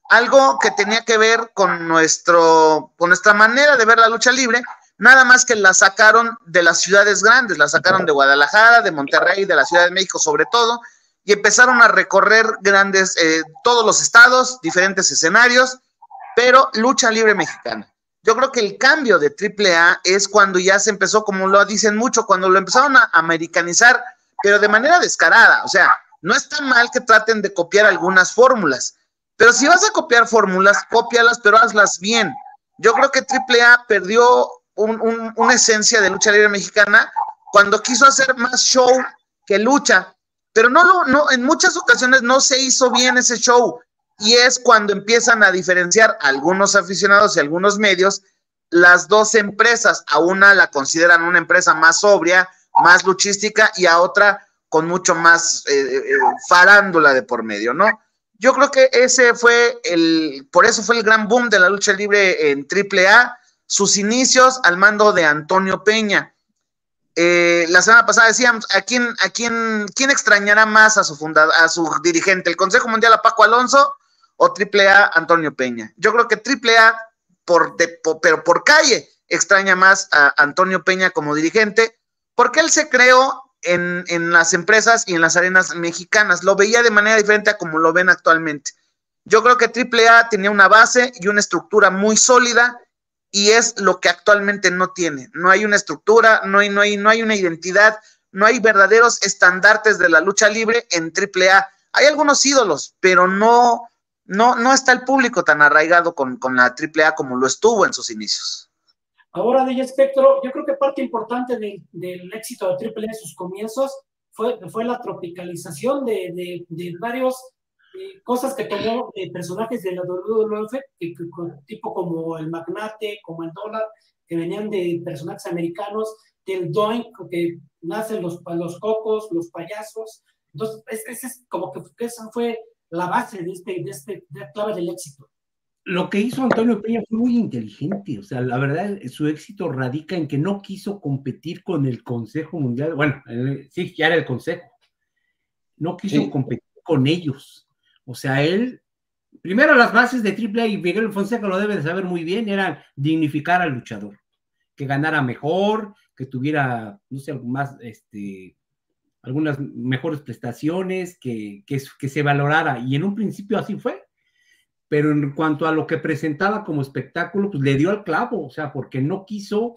algo que tenía que ver con, nuestro, con nuestra manera de ver la lucha libre, nada más que la sacaron de las ciudades grandes, la sacaron de Guadalajara, de Monterrey, de la Ciudad de México sobre todo, y empezaron a recorrer grandes, eh, todos los estados, diferentes escenarios, pero lucha libre mexicana. Yo creo que el cambio de triple A es cuando ya se empezó, como lo dicen mucho, cuando lo empezaron a americanizar, pero de manera descarada. O sea, no está mal que traten de copiar algunas fórmulas, pero si vas a copiar fórmulas, cópialas, pero hazlas bien. Yo creo que triple A perdió un, un, una esencia de lucha libre mexicana cuando quiso hacer más show que lucha, pero no, lo, no en muchas ocasiones no se hizo bien ese show, y es cuando empiezan a diferenciar algunos aficionados y algunos medios las dos empresas. A una la consideran una empresa más sobria, más luchística, y a otra con mucho más eh, eh, farándula de por medio, ¿no? Yo creo que ese fue el, por eso fue el gran boom de la lucha libre en triple A, sus inicios al mando de Antonio Peña. Eh, la semana pasada decíamos, ¿a quién, a quién, quién extrañará más a su fundador, a su dirigente? ¿El Consejo Mundial a Paco Alonso o triple A Antonio Peña? Yo creo que triple A, por, de, por, pero por calle, extraña más a Antonio Peña como dirigente, porque él se creó en, en las empresas y en las arenas mexicanas, lo veía de manera diferente a como lo ven actualmente. Yo creo que triple A tenía una base y una estructura muy sólida, y es lo que actualmente no tiene. No hay una estructura, no hay, no hay, no hay una identidad, no hay verdaderos estandartes de la lucha libre en triple A. Hay algunos ídolos, pero no, no, no está el público tan arraigado con, con la triple A como lo estuvo en sus inicios. Ahora, D J Spectro, yo creo que parte importante de, del éxito de triple A en sus comienzos fue, fue la tropicalización de, de, de varios eh, cosas que tomó de personajes de la W W F, que, que, tipo como el Magnate, como el Dólar, que venían de personajes americanos, del Doink, que nacen los, los cocos, los payasos. Entonces, ese es como que esa fue la base de este, de este, de la clave del éxito. Lo que hizo Antonio Peña fue muy inteligente, o sea, la verdad, su éxito radica en que no quiso competir con el Consejo Mundial, bueno, sí, ya era el Consejo, no quiso sí. competir con ellos, o sea, él, primero las bases de triple A, y Miguel Fonseca lo debe de saber muy bien, eran dignificar al luchador, que ganara mejor, que tuviera, no sé, más, este, algunas mejores prestaciones, que, que, que se valorara, y en un principio así fue. Pero en cuanto a lo que presentaba como espectáculo, pues le dio al clavo, o sea, porque no quiso,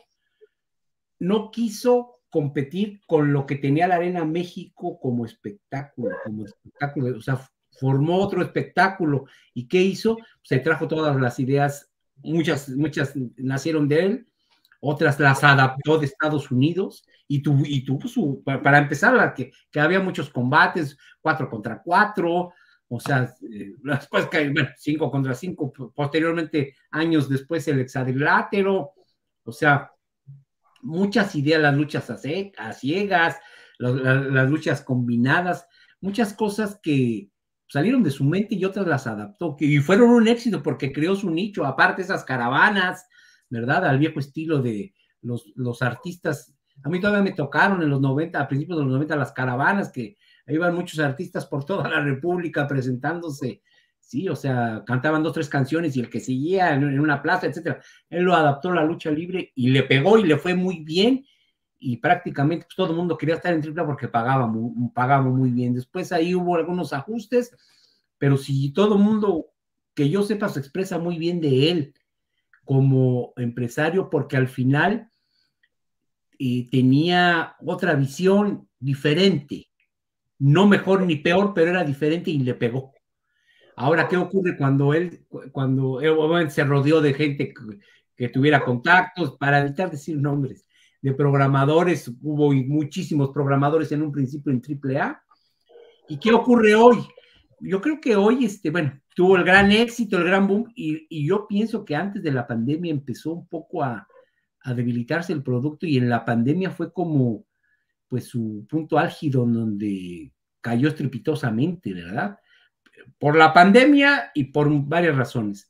no quiso competir con lo que tenía la Arena México como espectáculo, como espectáculo, o sea, formó otro espectáculo. ¿Y qué hizo? Se trajo todas las ideas, muchas, muchas nacieron de él, otras las adaptó de Estados Unidos, y tuvo, y tuvo su, para empezar, que, que había muchos combates, cuatro contra cuatro, o sea, eh, después que, bueno, cinco contra cinco, posteriormente, años después, el hexadrilátero, o sea, muchas ideas, las luchas a, a ciegas, las, las luchas combinadas, muchas cosas que salieron de su mente y otras las adaptó, que, y fueron un éxito porque creó su nicho, aparte esas caravanas, ¿verdad? Al viejo estilo de los, los artistas. A mí todavía me tocaron en los noventa, a principios de los noventa, las caravanas, que iban muchos artistas por toda la República presentándose, sí, o sea, cantaban dos, tres canciones y el que seguía en, en una plaza, etcétera. Él lo adaptó a la lucha libre y le pegó y le fue muy bien, y prácticamente pues, todo el mundo quería estar en triple A porque pagaba muy, pagaba muy bien. Después ahí hubo algunos ajustes, pero si todo el mundo, que yo sepa, se expresa muy bien de él como empresario, porque al final eh, tenía otra visión diferente, no mejor ni peor, pero era diferente y le pegó. Ahora, ¿qué ocurre cuando él, cuando él se rodeó de gente que, que tuviera contactos, para evitar decir nombres, de programadores? Hubo muchísimos programadores en un principio en triple A. ¿Y qué ocurre hoy? Yo creo que hoy, este, bueno, tuvo el gran éxito, el gran boom, y, y yo pienso que antes de la pandemia empezó un poco a, a debilitarse el producto, y en la pandemia fue como pues su punto álgido donde cayó estrepitosamente, ¿verdad? Por la pandemia y por varias razones.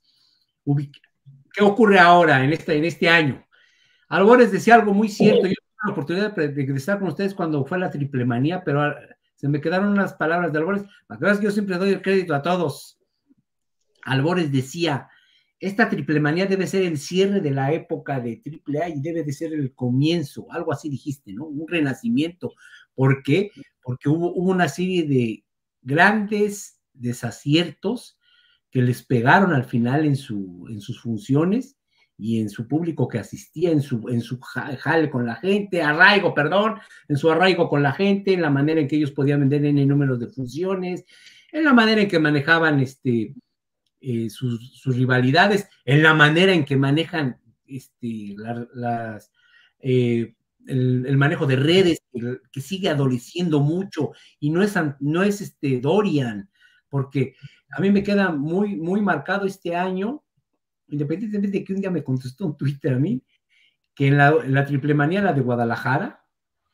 ¿Qué ocurre ahora en este, en este año? Albores decía algo muy cierto. Yo tuve la oportunidad de estar con ustedes cuando fue la triple manía, pero se me quedaron unas palabras de Albores. La verdad es que yo siempre doy el crédito a todos. Albores decía, esta triplemanía debe ser el cierre de la época de triple A y debe de ser el comienzo, algo así dijiste, ¿no? Un renacimiento. ¿Por qué? Porque hubo, hubo una serie de grandes desaciertos que les pegaron al final en, su, en sus funciones y en su público que asistía, en su, en su jale con la gente, arraigo, perdón, en su arraigo con la gente, en la manera en que ellos podían vender en números de funciones, en la manera en que manejaban este, eh, sus, sus rivalidades, en la manera en que manejan este, la, las, eh, el, el manejo de redes, que, que sigue adoleciendo mucho, y no es, no es este Dorian, porque a mí me queda muy, muy marcado este año, independientemente de que un día me contestó un Twitter a mí, que en la, en la triplemanía, la de Guadalajara,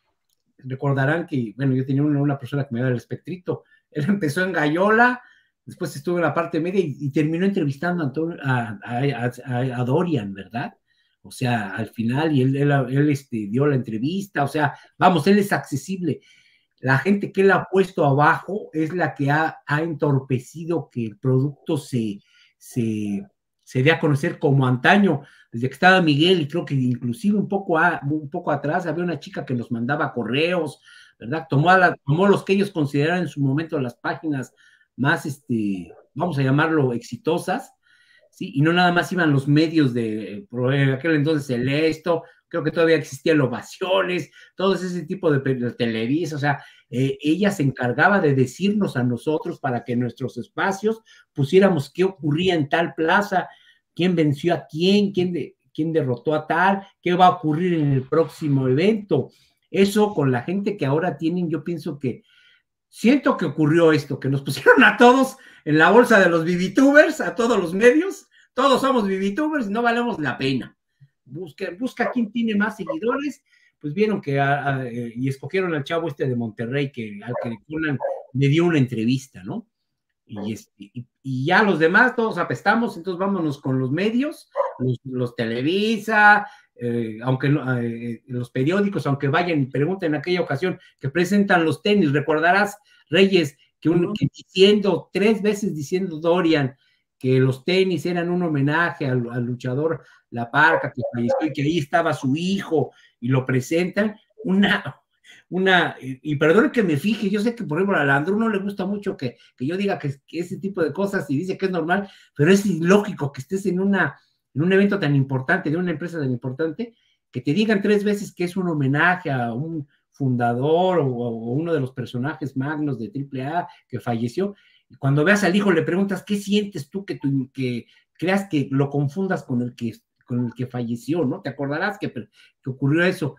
recordarán que, bueno, yo tenía una, una persona que me daba el espectrito, él empezó en Gallola, después estuvo en la parte media y, y terminó entrevistando a, Antonio, a, a, a, a Dorian, ¿verdad? O sea, al final, y él, él, él este, dio la entrevista, o sea, vamos, él es accesible. La gente que él ha puesto abajo es la que ha, ha entorpecido que el producto se, se, se dé a conocer como antaño, desde que estaba Miguel, y creo que inclusive un poco, a, un poco atrás había una chica que nos mandaba correos, ¿verdad? Tomó, a la, tomó los que ellos consideraban en su momento las páginas más, este, vamos a llamarlo, exitosas, ¿sí? Y no nada más iban los medios de, por aquel entonces, el esto, creo que todavía existían ovaciones, todo ese tipo de, de Televisa, o sea, eh, ella se encargaba de decirnos a nosotros para que en nuestros espacios pusiéramos qué ocurría en tal plaza, quién venció a quién, quién, de, quién derrotó a tal, qué va a ocurrir en el próximo evento. Eso con la gente que ahora tienen, yo pienso que, siento que ocurrió esto, que nos pusieron a todos en la bolsa de los ViviTubers, a todos los medios, todos somos ViviTubers y no valemos la pena. Busca, busca quién tiene más seguidores, pues vieron que a, a, y escogieron al chavo este de Monterrey que al que le dio una entrevista, ¿no? Y, este, y, y ya los demás todos apestamos, entonces vámonos con los medios, los, los Televisa, eh, aunque eh, los periódicos, aunque vayan y pregunten en aquella ocasión que presentan los tenis, recordarás, Reyes, que, un, que diciendo, tres veces diciendo Dorian, que los tenis eran un homenaje al, al luchador La Parca, que falleció y que ahí estaba su hijo, y lo presentan, una, una, y, y perdón que me fije, yo sé que por ejemplo a Landru no le gusta mucho que, que yo diga que, que ese tipo de cosas y dice que es normal, pero es ilógico que estés en, una, en un evento tan importante, de una empresa tan importante, que te digan tres veces que es un homenaje a un fundador o, o uno de los personajes magnos de triple A que falleció. Y cuando veas al hijo le preguntas, ¿qué sientes tú que, tú, que creas que lo confundas con el que, con el que falleció, ¿no? Te acordarás que, que ocurrió eso.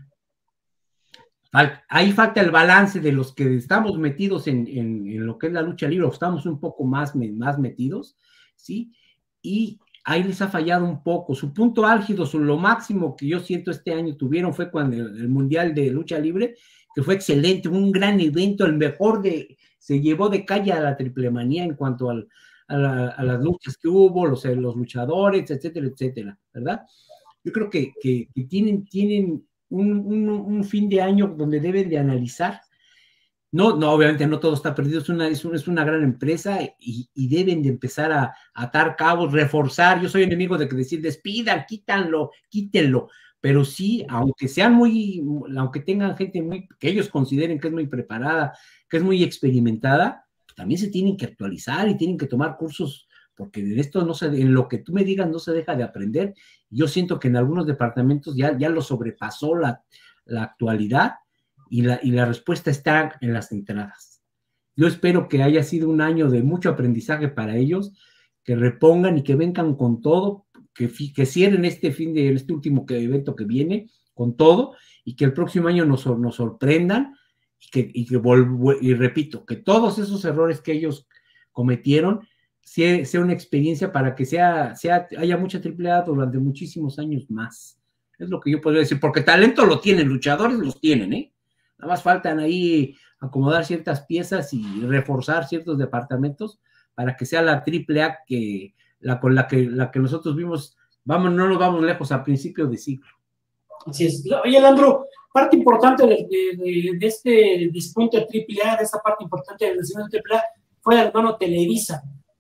Ahí falta el balance de los que estamos metidos en, en, en lo que es la lucha libre, o estamos un poco más, más metidos, ¿sí? Y ahí les ha fallado un poco. Su punto álgido, su, lo máximo que yo siento este año tuvieron fue cuando el, el Mundial de Lucha Libre, que fue excelente, un gran evento, el mejor de... se llevó de calle a la triplemanía en cuanto al, a, la, a las luchas que hubo, los, los luchadores, etcétera, etcétera, ¿verdad? Yo creo que, que, que tienen, tienen un, un, un fin de año donde deben de analizar. No, no, obviamente no todo está perdido, es una, es una, es una gran empresa y, y deben de empezar a, a atar cabos, reforzar. Yo soy enemigo de que decir despidan, quítanlo, quítenlo, pero sí, aunque sean muy, aunque tengan gente muy, que ellos consideren que es muy preparada, que es muy experimentada, también se tienen que actualizar y tienen que tomar cursos, porque en esto no se, en lo que tú me digas no se deja de aprender. Yo siento que en algunos departamentos ya, ya lo sobrepasó la, la actualidad y la, y la respuesta está en las entradas. Yo espero que haya sido un año de mucho aprendizaje para ellos, que repongan y que vengan con todo, que, que cierren este fin de este último evento que viene con todo y que el próximo año nos, nos sorprendan. Y, que, y, que volvo, y repito, que todos esos errores que ellos cometieron sea, sea una experiencia para que sea, sea, haya mucha triple A durante muchísimos años más. Es lo que yo podría decir, porque talento lo tienen, luchadores los tienen, ¿eh? Nada más faltan ahí acomodar ciertas piezas y reforzar ciertos departamentos para que sea la triple A que, la, con la que, la que nosotros vimos, vamos, no nos vamos lejos a principios de siglo. Así es. Oye, Landru, parte importante de, de, de, de este despunte de triple A, de esta parte importante del nacimiento de triple A, fue el hermano Televisa.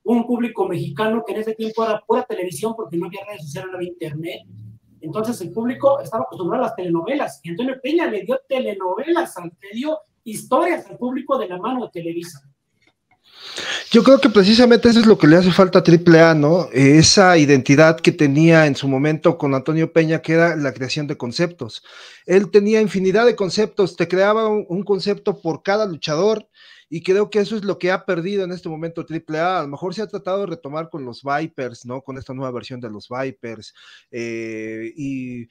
un público mexicano que en ese tiempo era pura televisión porque no había redes sociales, no había internet. Entonces el público estaba acostumbrado a las telenovelas y Antonio Peña le dio telenovelas, le dio historias al público de la mano de Televisa. Yo creo que precisamente eso es lo que le hace falta a Triple A, ¿no? Eh, esa identidad que tenía en su momento con Antonio Peña, que era la creación de conceptos. Él tenía infinidad de conceptos, te creaba un, un concepto por cada luchador, y creo que eso es lo que ha perdido en este momento Triple A. A lo mejor se ha tratado de retomar con los Vipers, ¿no? Con esta nueva versión de los Vipers, eh, y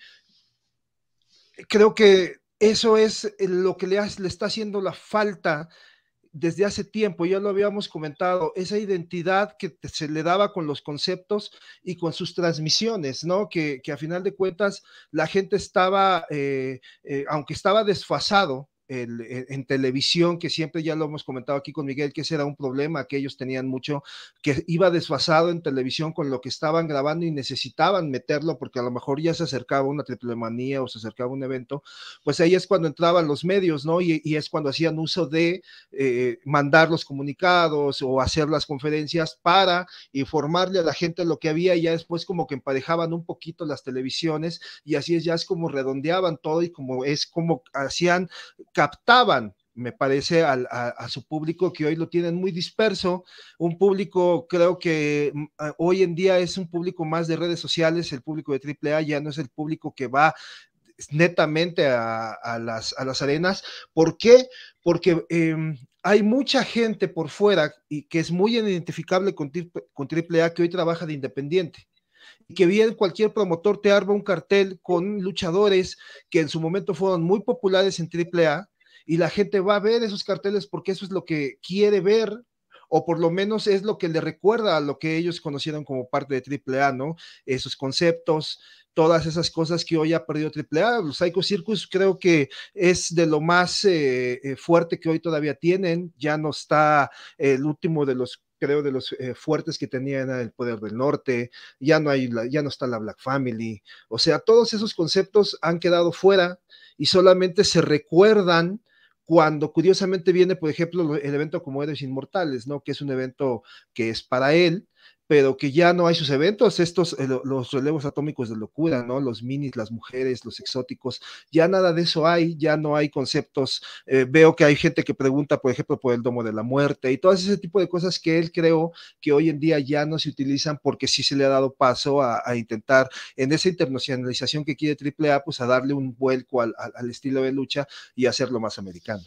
creo que eso es lo que le, ha, le está haciendo la falta desde hace tiempo. Ya lo habíamos comentado, esa identidad que se le daba con los conceptos y con sus transmisiones, ¿no? Que, que a final de cuentas la gente estaba, eh, eh, aunque estaba desfasado, El, en televisión, que siempre ya lo hemos comentado aquí con Miguel, que ese era un problema que ellos tenían mucho, que iba desfasado en televisión con lo que estaban grabando y necesitaban meterlo porque a lo mejor ya se acercaba una triple manía o se acercaba un evento, pues ahí es cuando entraban los medios, ¿no? Y, y es cuando hacían uso de eh, mandar los comunicados o hacer las conferencias para informarle a la gente lo que había, y ya después como que emparejaban un poquito las televisiones, y así es, ya es como redondeaban todo y como es como hacían, captaban, me parece, a, a, a su público, que hoy lo tienen muy disperso, un público, creo que uh, hoy en día es un público más de redes sociales. El público de Triple A ya no es el público que va netamente a, a, las, a las arenas. ¿Por qué? Porque eh, hay mucha gente por fuera y que es muy identificable con, con Triple A, que hoy trabaja de independiente, que bien cualquier promotor te arma un cartel con luchadores que en su momento fueron muy populares en Triple A, y la gente va a ver esos carteles porque eso es lo que quiere ver, o por lo menos es lo que le recuerda a lo que ellos conocieron como parte de Triple A, ¿no? Esos conceptos, todas esas cosas que hoy ha perdido Triple A. Los Psycho Circus creo que es de lo más eh, fuerte que hoy todavía tienen. Ya no está el último de los creo de los eh, fuertes que tenían el Poder del Norte, ya no hay, la, ya no está la Black Family, o sea, todos esos conceptos han quedado fuera y solamente se recuerdan cuando curiosamente viene, por ejemplo, el evento como Héroes Inmortales, ¿no? Que es un evento que es para él, pero que ya no hay sus eventos, estos, eh, los relevos atómicos de locura, ¿no? Los minis, las mujeres, los exóticos, ya nada de eso hay, ya no hay conceptos. Eh, veo que hay gente que pregunta, por ejemplo, por el Domo de la Muerte y todo ese tipo de cosas que él creo que hoy en día ya no se utilizan, porque sí se le ha dado paso a, a intentar, en esa internacionalización que quiere Triple A, pues a darle un vuelco al, al, al estilo de lucha y hacerlo más americano.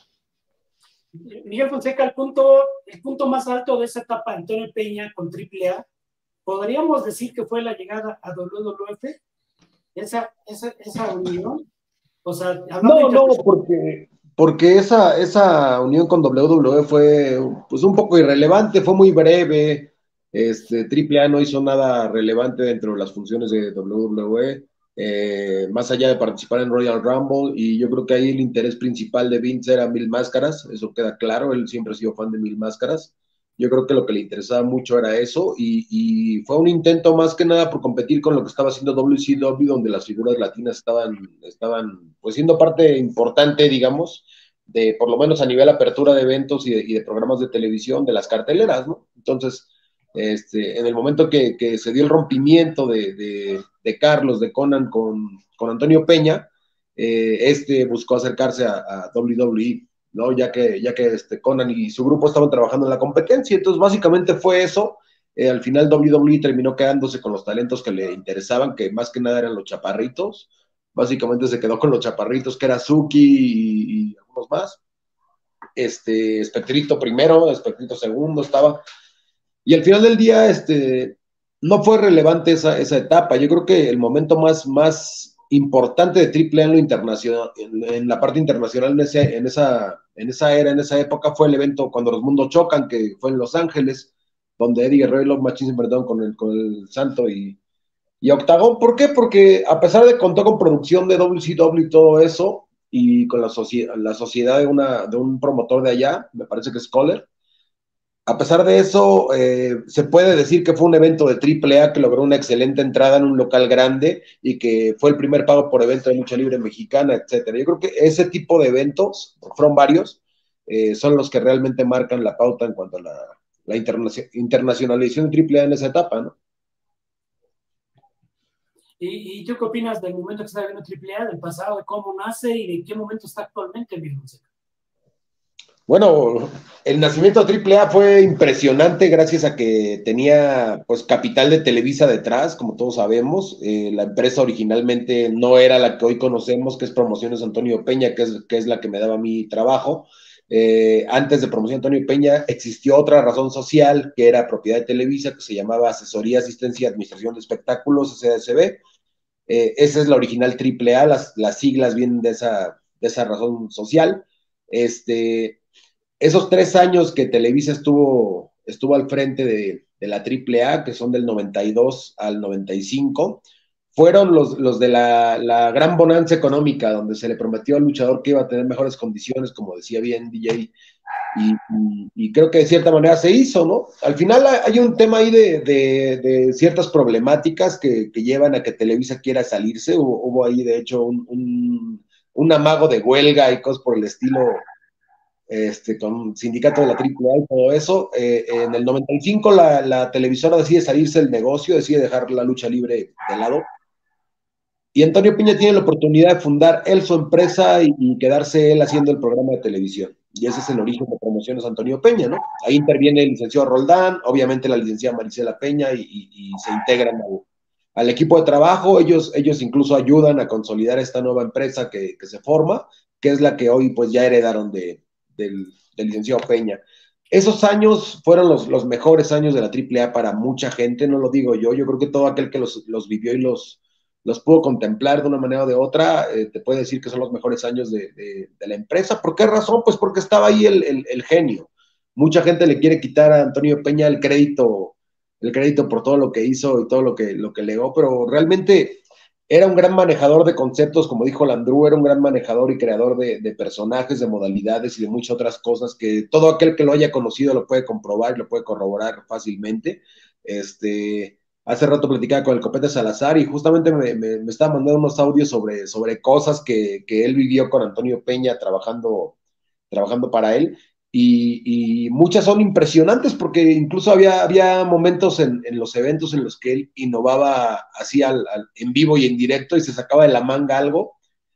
Miguel Fonseca, el punto, el punto más alto de esa etapa de Antonio Peña con Triple A, ¿podríamos decir que fue la llegada a W W F? Esa, esa, esa unión. O sea, no, no, porque, porque esa, esa unión con W W E fue pues un poco irrelevante, fue muy breve. Este, Triple A no hizo nada relevante dentro de las funciones de W W E, eh, más allá de participar en Royal Rumble, y yo creo que ahí el interés principal de Vince era Mil Máscaras, eso queda claro, él siempre ha sido fan de Mil Máscaras. Yo creo que lo que le interesaba mucho era eso, y, y fue un intento más que nada por competir con lo que estaba haciendo W C W, donde las figuras latinas estaban, estaban pues siendo parte importante, digamos, de por lo menos a nivel apertura de eventos y de, y de programas de televisión, de las carteleras, ¿no? Entonces, este, en el momento que, que se dio el rompimiento de, de, de Carlos, de Conan con, con Antonio Peña, eh, este buscó acercarse a, a W W E, ¿no? Ya que, ya que este Conan y su grupo estaban trabajando en la competencia. Entonces básicamente fue eso. Eh, al final W W E terminó quedándose con los talentos que le interesaban, que más que nada eran los chaparritos. Básicamente se quedó con los chaparritos, que era Suki y, y algunos más. Este, Espectrito primero, Espectrito segundo estaba. Y al final del día, este, no fue relevante esa, esa etapa. Yo creo que el momento más, más importante de Triple A en lo internacional, en, en la parte internacional, en, ese, en, esa, en esa era, en esa época, fue el evento Cuando los Mundos Chocan, que fue en Los Ángeles, donde Eddie Guerrero y Love Machine se enfrentaron con el, con el Santo y, y Octagon. ¿Por qué? Porque a pesar de contar con producción de W C W y todo eso, y con la, socie la sociedad de, una, de un promotor de allá, me parece que es Kohler, a pesar de eso, eh, se puede decir que fue un evento de Triple A que logró una excelente entrada en un local grande y que fue el primer pago por evento de lucha libre mexicana, etcétera. Yo creo que ese tipo de eventos, fueron varios, eh, son los que realmente marcan la pauta en cuanto a la, la interna internacionalización de Triple A en esa etapa, ¿no? ¿Y, ¿Y tú qué opinas del momento que está viendo Triple A, del pasado, de cómo nace y de qué momento está actualmente, Miguel Fonseca? Bueno, el nacimiento de Triple A fue impresionante gracias a que tenía pues capital de Televisa detrás, como todos sabemos. Eh, la empresa originalmente no era la que hoy conocemos, que es Promociones Antonio Peña, que es, que es la que me daba mi trabajo. Eh, antes de Promoción Antonio Peña existió otra razón social que era propiedad de Televisa, que se llamaba Asesoría, Asistencia y Administración de Espectáculos, S A S B. Eh, esa es la original Triple A, las, las siglas vienen de esa, de esa razón social. Este... Esos tres años que Televisa estuvo, estuvo al frente de, de la Triple A, que son del noventa y dos al noventa y cinco, fueron los, los de la, la gran bonanza económica, donde se le prometió al luchador que iba a tener mejores condiciones, como decía bien D J, y, y, y creo que de cierta manera se hizo, ¿no? Al final hay un tema ahí de, de, de ciertas problemáticas que, que llevan a que Televisa quiera salirse. Hubo, hubo ahí, de hecho, un, un, un amago de huelga y cosas por el estilo, Este, con sindicato de la Triple A y todo eso. Eh, en el noventa y cinco la, la televisora decide salirse del negocio, decide dejar la lucha libre de lado, y Antonio Peña tiene la oportunidad de fundar él su empresa y, y quedarse él haciendo el programa de televisión, y ese es el origen de Promociones Antonio Peña, ¿no? Ahí interviene el licenciado Roldán, obviamente la licenciada Marisela Peña, y, y, y se integran al, al equipo de trabajo. Ellos, ellos incluso ayudan a consolidar esta nueva empresa que, que se forma, que es la que hoy pues ya heredaron de Del, del licenciado Peña. Esos años fueron los, los mejores años de la Triple A para mucha gente, no lo digo yo, yo creo que todo aquel que los, los vivió y los, los pudo contemplar de una manera o de otra, eh, te puede decir que son los mejores años de, de, de la empresa. ¿Por qué razón? Pues porque estaba ahí el, el, el genio. Mucha gente le quiere quitar a Antonio Peña el crédito, el crédito por todo lo que hizo y todo lo que, lo que legó, pero realmente era un gran manejador de conceptos, como dijo Landru, era un gran manejador y creador de, de personajes, de modalidades y de muchas otras cosas que todo aquel que lo haya conocido lo puede comprobar y lo puede corroborar fácilmente. Este, hace rato platicaba con el Copete Salazar y justamente me, me, me estaba mandando unos audios sobre, sobre cosas que, que él vivió con Antonio Peña trabajando, trabajando para él. Y, y muchas son impresionantes porque incluso había, había momentos en, en los eventos en los que él innovaba así al, al, en vivo y en directo y se sacaba de la manga algo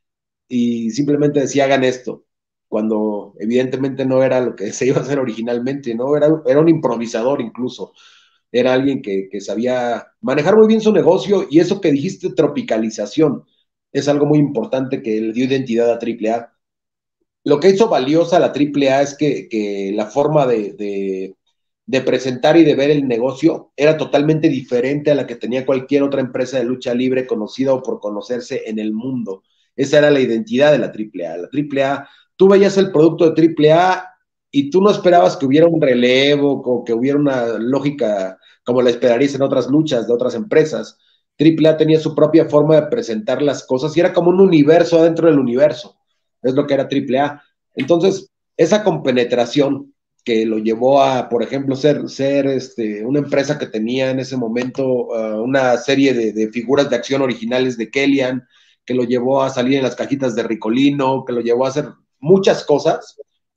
y simplemente decía hagan esto, cuando evidentemente no era lo que se iba a hacer originalmente, ¿no? Era, era un improvisador incluso, era alguien que, que sabía manejar muy bien su negocio, y eso que dijiste, tropicalización, es algo muy importante que le dio identidad a Triple A. Lo que hizo valiosa la Triple A es que, que la forma de, de, de presentar y de ver el negocio era totalmente diferente a la que tenía cualquier otra empresa de lucha libre conocida o por conocerse en el mundo. Esa era la identidad de la Triple A. La Triple A, tú veías el producto de Triple A y tú no esperabas que hubiera un relevo o que hubiera una lógica como la esperarías en otras luchas de otras empresas. Triple A tenía su propia forma de presentar las cosas y era como un universo adentro del universo. Es lo que era Triple A. Entonces, esa compenetración que lo llevó a, por ejemplo, ser, ser este, una empresa que tenía en ese momento uh, una serie de, de figuras de acción originales de Kellyan, que lo llevó a salir en las cajitas de Ricolino, que lo llevó a hacer muchas cosas,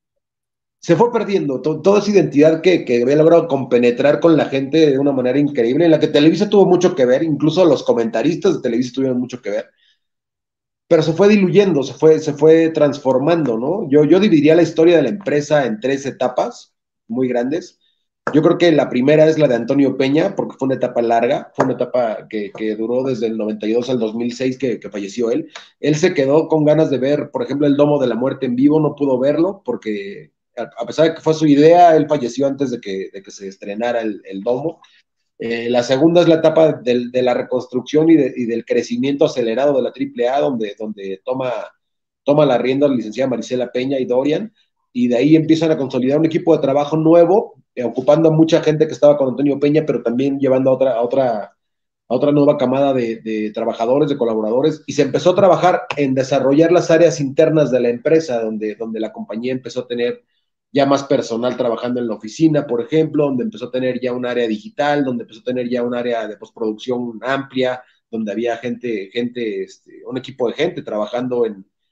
se fue perdiendo to toda esa identidad que, que había logrado compenetrar con la gente de una manera increíble, en la que Televisa tuvo mucho que ver, incluso los comentaristas de Televisa tuvieron mucho que ver, pero se fue diluyendo, se fue, se fue transformando, ¿no? Yo, yo dividiría la historia de la empresa en tres etapas muy grandes. Yo creo que la primera es la de Antonio Peña, porque fue una etapa larga, fue una etapa que, que duró desde el noventa y dos al dos mil seis que, que falleció él. Él se quedó con ganas de ver, por ejemplo, el Domo de la Muerte en vivo, no pudo verlo, porque a, a pesar de que fue su idea, él falleció antes de que, de que se estrenara el, el Domo. Eh, la segunda es la etapa de, de la reconstrucción y, de, y del crecimiento acelerado de la Triple A, donde, donde toma, toma la rienda la licenciada Marisela Peña y Dorian, y de ahí empiezan a consolidar un equipo de trabajo nuevo, eh, ocupando a mucha gente que estaba con Antonio Peña, pero también llevando a otra, a otra, a otra nueva camada de, de trabajadores, de colaboradores, y se empezó a trabajar en desarrollar las áreas internas de la empresa, donde, donde la compañía empezó a tener ya más personal trabajando en la oficina, por ejemplo, donde empezó a tener ya un área digital, donde empezó a tener ya un área de postproducción amplia, donde había gente, gente, este, un equipo de gente trabajando en,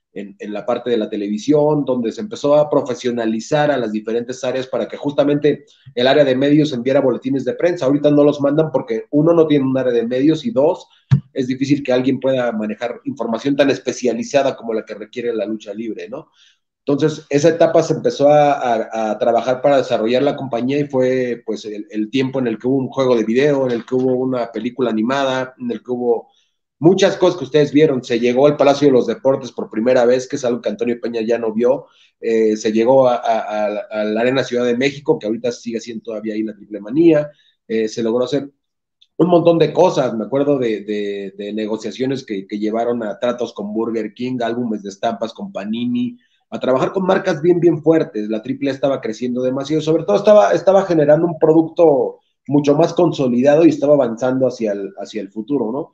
en, en la parte de la televisión, donde se empezó a profesionalizar a las diferentes áreas para que justamente el área de medios enviara boletines de prensa. Ahorita no los mandan porque uno, no tiene un área de medios, y dos, es difícil que alguien pueda manejar información tan especializada como la que requiere la lucha libre, ¿no? Entonces, esa etapa se empezó a, a, a trabajar para desarrollar la compañía, y fue pues el, el tiempo en el que hubo un juego de video, en el que hubo una película animada, en el que hubo muchas cosas que ustedes vieron. Se llegó al Palacio de los Deportes por primera vez, que es algo que Antonio Peña ya no vio. Eh, se llegó a, a, a la Arena Ciudad de México, que ahorita sigue siendo todavía ahí la Triple Manía. Eh, se logró hacer un montón de cosas. Me acuerdo de, de, de negociaciones que, que llevaron a tratos con Burger King, álbumes de estampas con Panini, a trabajar con marcas bien, bien fuertes. La Triple A estaba creciendo demasiado, sobre todo estaba, estaba generando un producto mucho más consolidado y estaba avanzando hacia el, hacia el futuro, ¿no?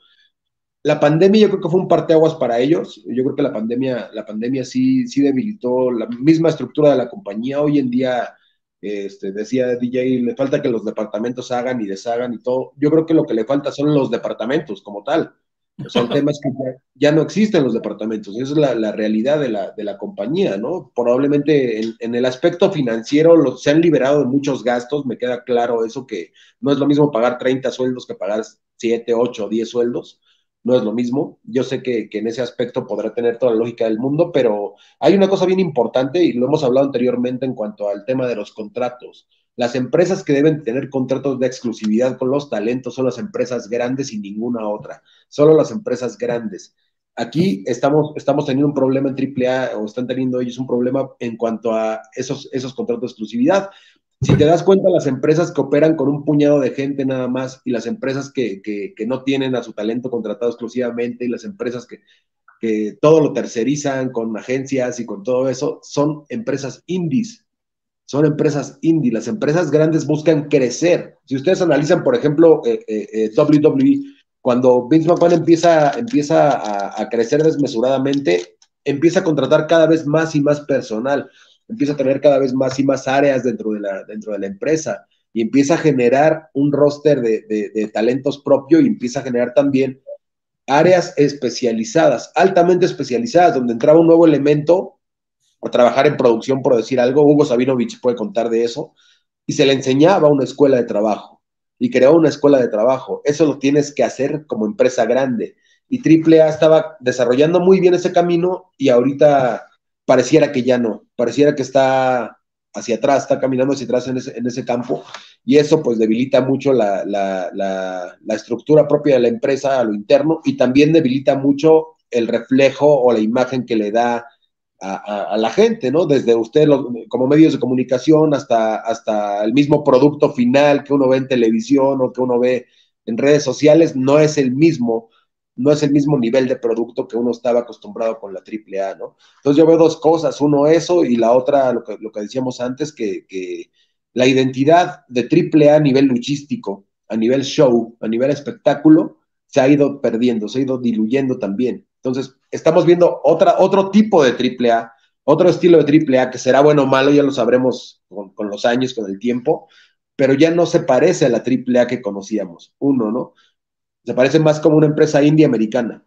La pandemia yo creo que fue un parteaguas para ellos. Yo creo que la pandemia, la pandemia sí, sí debilitó la misma estructura de la compañía. Hoy en día, este, decía D J, le falta que los departamentos hagan y deshagan y todo. Yo creo que lo que le falta son los departamentos como tal. O sea, el tema es que ya, ya no existen los departamentos. Esa es la, la realidad de la, de la compañía, ¿no? Probablemente en, en el aspecto financiero los, se han liberado de muchos gastos. Me queda claro eso, que no es lo mismo pagar treinta sueldos que pagar siete, ocho, diez sueldos. No es lo mismo. Yo sé que, que en ese aspecto podrá tener toda la lógica del mundo, pero hay una cosa bien importante, y lo hemos hablado anteriormente en cuanto al tema de los contratos. Las empresas que deben tener contratos de exclusividad con los talentos son las empresas grandes y ninguna otra. Solo las empresas grandes. Aquí estamos, estamos teniendo un problema en triple A, o están teniendo ellos un problema en cuanto a esos, esos contratos de exclusividad. Si te das cuenta, las empresas que operan con un puñado de gente nada más, y las empresas que, que, que no tienen a su talento contratado exclusivamente, y las empresas que, que todo lo tercerizan con agencias y con todo eso, son empresas indies. Son empresas indie. Las empresas grandes buscan crecer. Si ustedes analizan, por ejemplo, eh, eh, W W E, cuando Vince McMahon empieza, empieza a, a crecer desmesuradamente, empieza a contratar cada vez más y más personal, empieza a tener cada vez más y más áreas dentro de la, dentro de la empresa, y empieza a generar un roster de, de, de talentos propio, y empieza a generar también áreas especializadas, altamente especializadas, donde entraba un nuevo elemento a trabajar en producción, por decir algo. Hugo Sabinovich puede contar de eso, y se le enseñaba una escuela de trabajo, y creó una escuela de trabajo. Eso lo tienes que hacer como empresa grande, y triple A estaba desarrollando muy bien ese camino, y ahorita pareciera que ya no, pareciera que está hacia atrás, está caminando hacia atrás en ese, en ese campo, y eso pues debilita mucho la, la, la, la estructura propia de la empresa a lo interno, y también debilita mucho el reflejo o la imagen que le da A, a, a la gente, ¿no? Desde usted lo, como medios de comunicación hasta, hasta el mismo producto final que uno ve en televisión o que uno ve en redes sociales, no es el mismo, no es el mismo nivel de producto que uno estaba acostumbrado con la triple A, ¿no? Entonces yo veo dos cosas, uno eso, y la otra, lo que, lo que decíamos antes, que, que la identidad de triple A a nivel luchístico, a nivel show, a nivel espectáculo, se ha ido perdiendo, se ha ido diluyendo también. Entonces, estamos viendo otra, otro tipo de triple A, otro estilo de triple A, que será bueno o malo, ya lo sabremos con, con los años, con el tiempo, pero ya no se parece a la triple A que conocíamos. Uno, ¿no? Se parece más como una empresa india americana.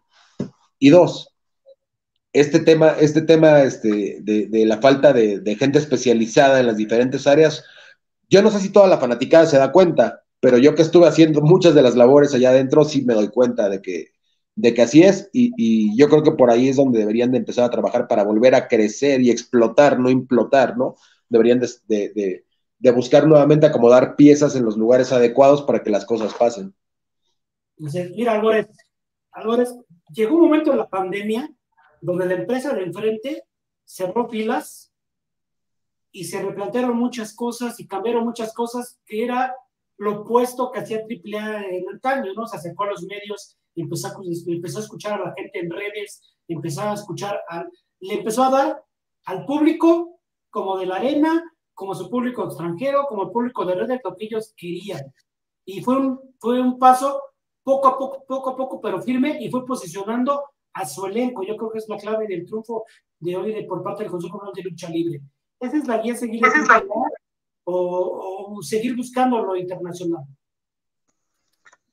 Y dos, este tema, este tema este, de, de la falta de, de gente especializada en las diferentes áreas, yo no sé si toda la fanaticada se da cuenta, pero yo que estuve haciendo muchas de las labores allá adentro, sí me doy cuenta de que de que así es, y, y yo creo que por ahí es donde deberían de empezar a trabajar para volver a crecer y explotar, no implotar, ¿no? Deberían de, de, de, de buscar nuevamente acomodar piezas en los lugares adecuados para que las cosas pasen. Mira, Álvarez, Álvarez, llegó un momento en la pandemia donde la empresa de enfrente cerró filas y se replantearon muchas cosas y cambiaron muchas cosas, que era lo opuesto que hacía triple A en antaño, ¿no? Se acercó a los medios, empezó a, empezó a escuchar a la gente en redes, empezó a escuchar, a, le empezó a dar al público como de la arena, como su público extranjero, como el público de redes, lo que ellos querían. Y fue un, fue un paso poco a poco, poco a poco, pero firme, y fue posicionando a su elenco. Yo creo que es la clave del triunfo de hoy de, por parte del Consejo Mundial de Lucha Libre. Esa es la guía, seguir el la... o, o seguir buscando lo internacional.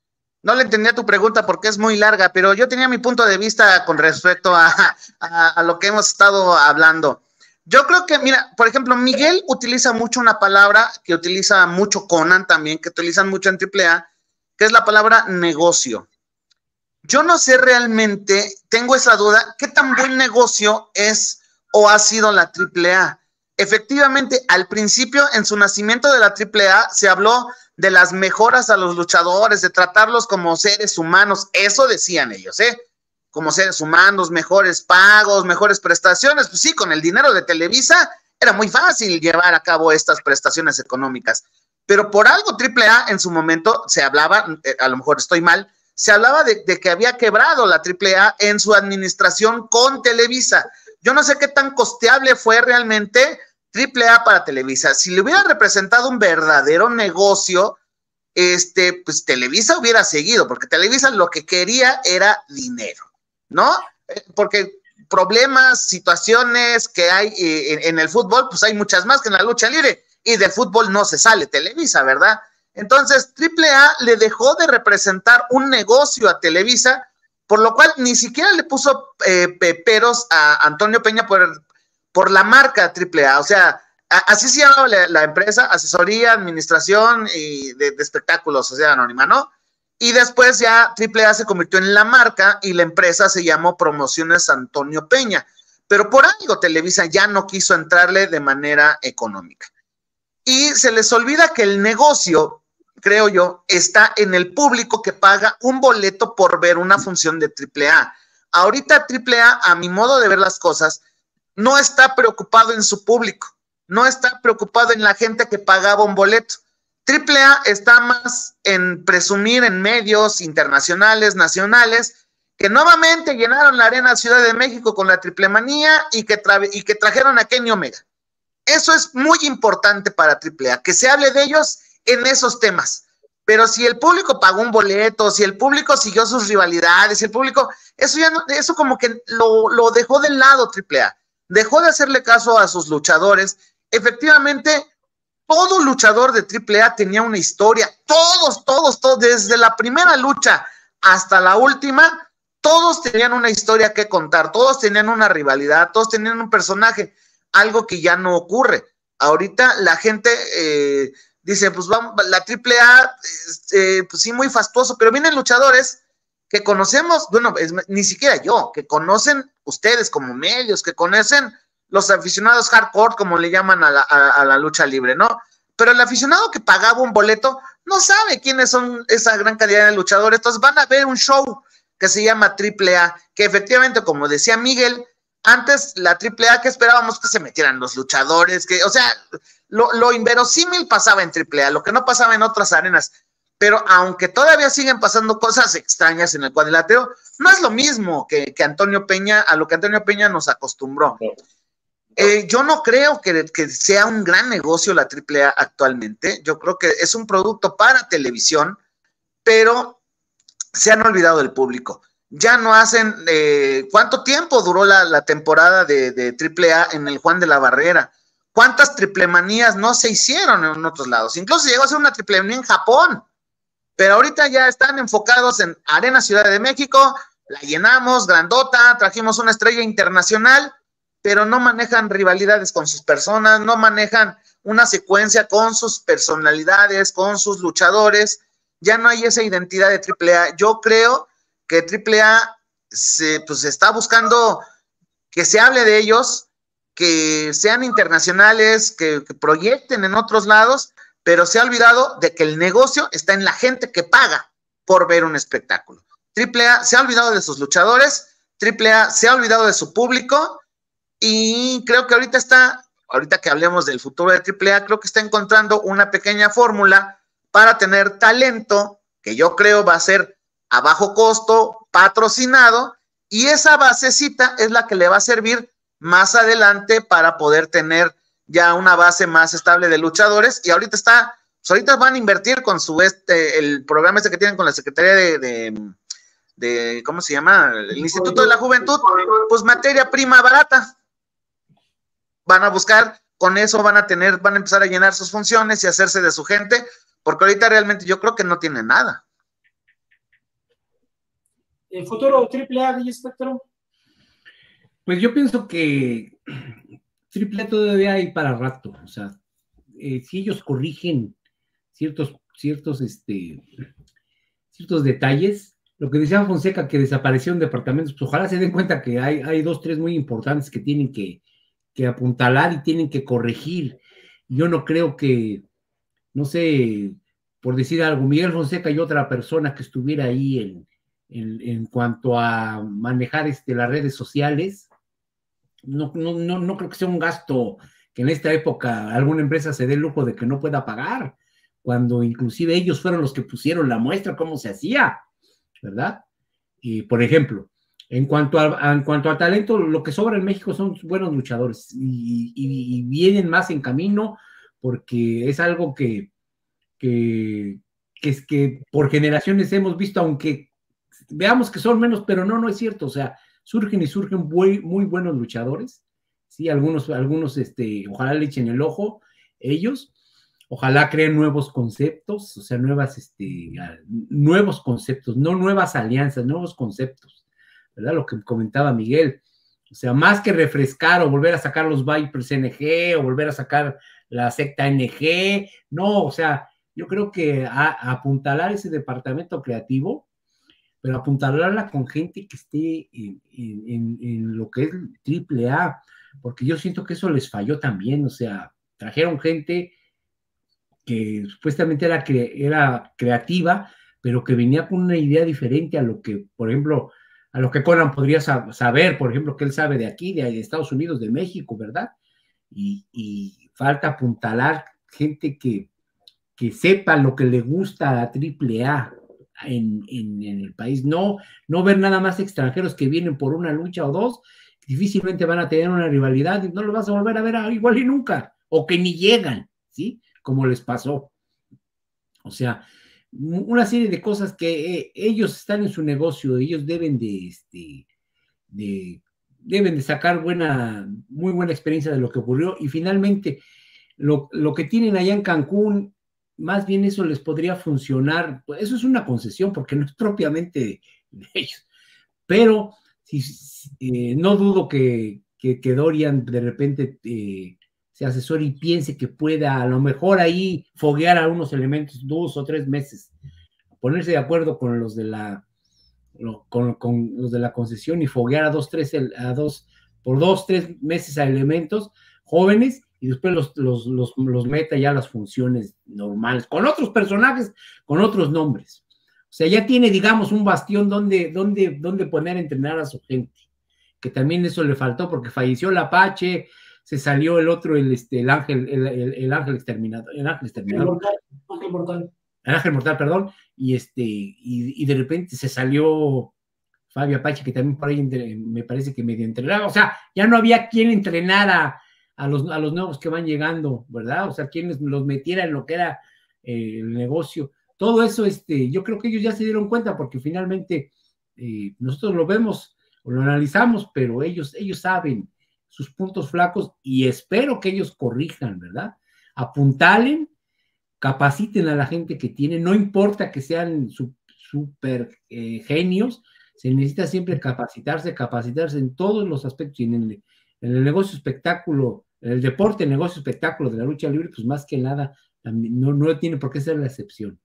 no le entendía tu pregunta porque es muy larga, pero yo tenía mi punto de vista con respecto a, a, a lo que hemos estado hablando. Yo creo que, mira, por ejemplo, Miguel utiliza mucho una palabra que utiliza mucho Conan también, que utilizan mucho en triple A, que es la palabra negocio. Yo no sé realmente, tengo esa duda, qué tan buen negocio es o ha sido la triple A. Efectivamente, al principio, en su nacimiento de la triple A, se habló de las mejoras a los luchadores, de tratarlos como seres humanos, eso decían ellos, ¿eh? Como seres humanos, mejores pagos, mejores prestaciones. Pues sí, con el dinero de Televisa era muy fácil llevar a cabo estas prestaciones económicas, pero por algo triple A en su momento se hablaba, a lo mejor estoy mal, se hablaba de, de que había quebrado la triple A en su administración con Televisa. Yo no sé qué tan costeable fue realmente triple A para Televisa. Si le hubiera representado un verdadero negocio, este, pues Televisa hubiera seguido, porque Televisa lo que quería era dinero, ¿no? Porque problemas, situaciones que hay en, en el fútbol, pues hay muchas más que en la lucha libre, y del fútbol no se sale Televisa, ¿verdad? Entonces, triple A le dejó de representar un negocio a Televisa, por lo cual ni siquiera le puso eh, peros a Antonio Peña por, por la marca triple A, o sea, a, así se llamaba la, la empresa, asesoría, administración y de, de espectáculos, Sociedad Anónima, ¿no? Y después ya triple A se convirtió en la marca y la empresa se llamó Promociones Antonio Peña, pero por algo Televisa ya no quiso entrarle de manera económica. Y se les olvida que el negocio, creo yo, está en el público que paga un boleto por ver una función de triple A. Ahorita triple A, a mi modo de ver las cosas, no está preocupado en su público, no está preocupado en la gente que pagaba un boleto. triple A está más en presumir en medios internacionales, nacionales, que nuevamente llenaron la Arena Ciudad de México con la triple manía y que, tra y que trajeron a Kenny Omega. Eso es muy importante para triple A, que se hable de ellos en esos temas. Pero si el público pagó un boleto, si el público siguió sus rivalidades, si el público, eso ya no, eso como que lo, lo dejó de lado triple A, dejó de hacerle caso a sus luchadores. Efectivamente, todo luchador de triple A tenía una historia, todos, todos, todos, desde la primera lucha hasta la última, todos tenían una historia que contar, todos tenían una rivalidad, todos tenían un personaje, algo que ya no ocurre. Ahorita la gente eh, dice, pues vamos, la triple A, eh, pues sí, muy fastuoso, pero vienen luchadores que conocemos, bueno, es, ni siquiera yo, que conocen ustedes como medios, que conocen los aficionados hardcore, como le llaman a la, a, a la lucha libre, ¿no? Pero el aficionado que pagaba un boleto no sabe quiénes son esa gran cantidad de luchadores, entonces van a ver un show que se llama triple A, que efectivamente, como decía Miguel, antes la triple A, que esperábamos que se metieran los luchadores, que, o sea, lo, lo inverosímil pasaba en triple A, lo que no pasaba en otras arenas, pero aunque todavía siguen pasando cosas extrañas en el cuadrilátero, no es lo mismo que, que Antonio Peña, a lo que Antonio Peña nos acostumbró. Eh, yo no creo que, que sea un gran negocio la triple A actualmente, yo creo que es un producto para televisión, pero se han olvidado del público. Ya no hacen, eh, ¿cuánto tiempo duró la, la temporada de, de triple A en el Juan de la Barrera? ¿Cuántas triplemanías no se hicieron en otros lados? Incluso llegó a ser una triplemanía en Japón, pero ahorita ya están enfocados en Arena Ciudad de México, la llenamos, grandota, trajimos una estrella internacional, pero no manejan rivalidades con sus personas, no manejan una secuencia con sus personalidades, con sus luchadores, ya no hay esa identidad de triple A. Yo creo que triple A se, pues, está buscando que se hable de ellos, que sean internacionales, que, que proyecten en otros lados, pero se ha olvidado de que el negocio está en la gente que paga por ver un espectáculo. triple A se ha olvidado de sus luchadores, triple A se ha olvidado de su público, y creo que ahorita está, ahorita que hablemos del futuro de triple A, creo que está encontrando una pequeña fórmula para tener talento, que yo creo va a ser a bajo costo, patrocinado, y esa basecita es la que le va a servir más adelante para poder tener ya una base más estable de luchadores. Y ahorita está, pues ahorita van a invertir con su este, el programa este que tienen con la Secretaría de, de, de ¿cómo se llama? El Instituto de la Juventud, pues materia prima barata. Van a buscar, con eso van a tener, van a empezar a llenar sus funciones y hacerse de su gente, porque ahorita realmente yo creo que no tienen nada. ¿El futuro triple A de Spectrum? Pues yo pienso que triple A todavía hay para rato, o sea, eh, si ellos corrigen ciertos, ciertos, este, ciertos detalles, lo que decía Fonseca, que desaparecieron departamentos, pues ojalá se den cuenta que hay, hay dos, tres muy importantes que tienen que, que apuntalar y tienen que corregir. Yo no creo que, no sé, por decir algo, Miguel Fonseca y otra persona que estuviera ahí en, en, en cuanto a manejar este, las redes sociales, no, no, no, no creo que sea un gasto que en esta época alguna empresa se dé el lujo de que no pueda pagar, cuando inclusive ellos fueron los que pusieron la muestra cómo se hacía, ¿verdad? Y por ejemplo, en cuanto a, en cuanto a talento, lo que sobra en México son buenos luchadores y, y, y vienen más en camino porque es algo que, que, que es que por generaciones hemos visto, aunque veamos que son menos, pero no, no es cierto, o sea, surgen y surgen muy, muy buenos luchadores, sí, algunos, algunos, este, ojalá le echen el ojo ellos, ojalá creen nuevos conceptos, o sea, nuevas, este, nuevos conceptos, no nuevas alianzas, nuevos conceptos, ¿verdad? Lo que comentaba Miguel, o sea, más que refrescar o volver a sacar los Vipers N G o volver a sacar la secta N G, no, o sea, yo creo que a, a apuntalar ese departamento creativo, pero apuntalarla con gente que esté en, en, en, en lo que es triple A, porque yo siento que eso les falló también, o sea, trajeron gente que supuestamente era, cre era creativa, pero que venía con una idea diferente a lo que, por ejemplo, a lo que Conan podría sab saber, por ejemplo, que él sabe de aquí, de, de Estados Unidos, de México, ¿verdad? Y, y falta apuntalar gente que, que sepa lo que le gusta a triple A en, en, en el país, no, no ver nada más extranjeros que vienen por una lucha o dos, difícilmente van a tener una rivalidad y no lo vas a volver a ver a, igual y nunca, o que ni llegan, ¿sí? Como les pasó. O sea, una serie de cosas que eh, ellos están en su negocio, ellos deben de, este, de, deben de sacar buena, muy buena experiencia de lo que ocurrió y finalmente lo, lo que tienen allá en Cancún, más bien eso les podría funcionar, pues eso es una concesión porque no es propiamente de, de ellos, pero si, eh, no dudo que, que, que Dorian de repente eh, se asesore y piense que pueda a lo mejor ahí foguear a unos elementos dos o tres meses, ponerse de acuerdo con los de la con, con los de la concesión y foguear a dos, tres, a dos, por dos, tres meses a elementos jóvenes y después los, los, los, los meta ya a las funciones normales, con otros personajes, con otros nombres. O sea, ya tiene, digamos, un bastión donde, donde, donde poner a entrenar a su gente, que también eso le faltó porque falleció el Apache, se salió el otro, el, este, el ángel, el, el, el ángel exterminador, el ángel exterminador. El mortal, ángel mortal. El ángel mortal, perdón, y este, y, y de repente se salió Fabio Apache, que también por ahí me parece que medio entrenaba, o sea, ya no había quien entrenara a los, a los nuevos que van llegando, ¿verdad? O sea, quien los metiera en lo que era eh, el negocio. Todo eso, este, yo creo que ellos ya se dieron cuenta, porque finalmente eh, nosotros lo vemos o lo analizamos, pero ellos, ellos saben sus puntos flacos y espero que ellos corrijan, ¿verdad? Apuntalen, capaciten a la gente que tienen, no importa que sean súper eh, genios, se necesita siempre capacitarse, capacitarse en todos los aspectos, y en el, en el negocio espectáculo, en el deporte, negocio espectáculo de la lucha libre, pues más que nada, no, no tiene por qué ser la excepción.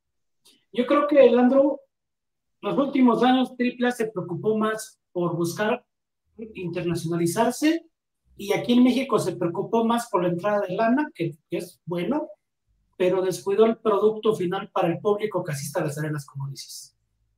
Yo creo que, Landro, los últimos años triple A se preocupó más por buscar internacionalizarse, y aquí en México se preocupó más por la entrada de lana, que, que es bueno, pero descuidó el producto final para el público que asista a las arenas, como dices.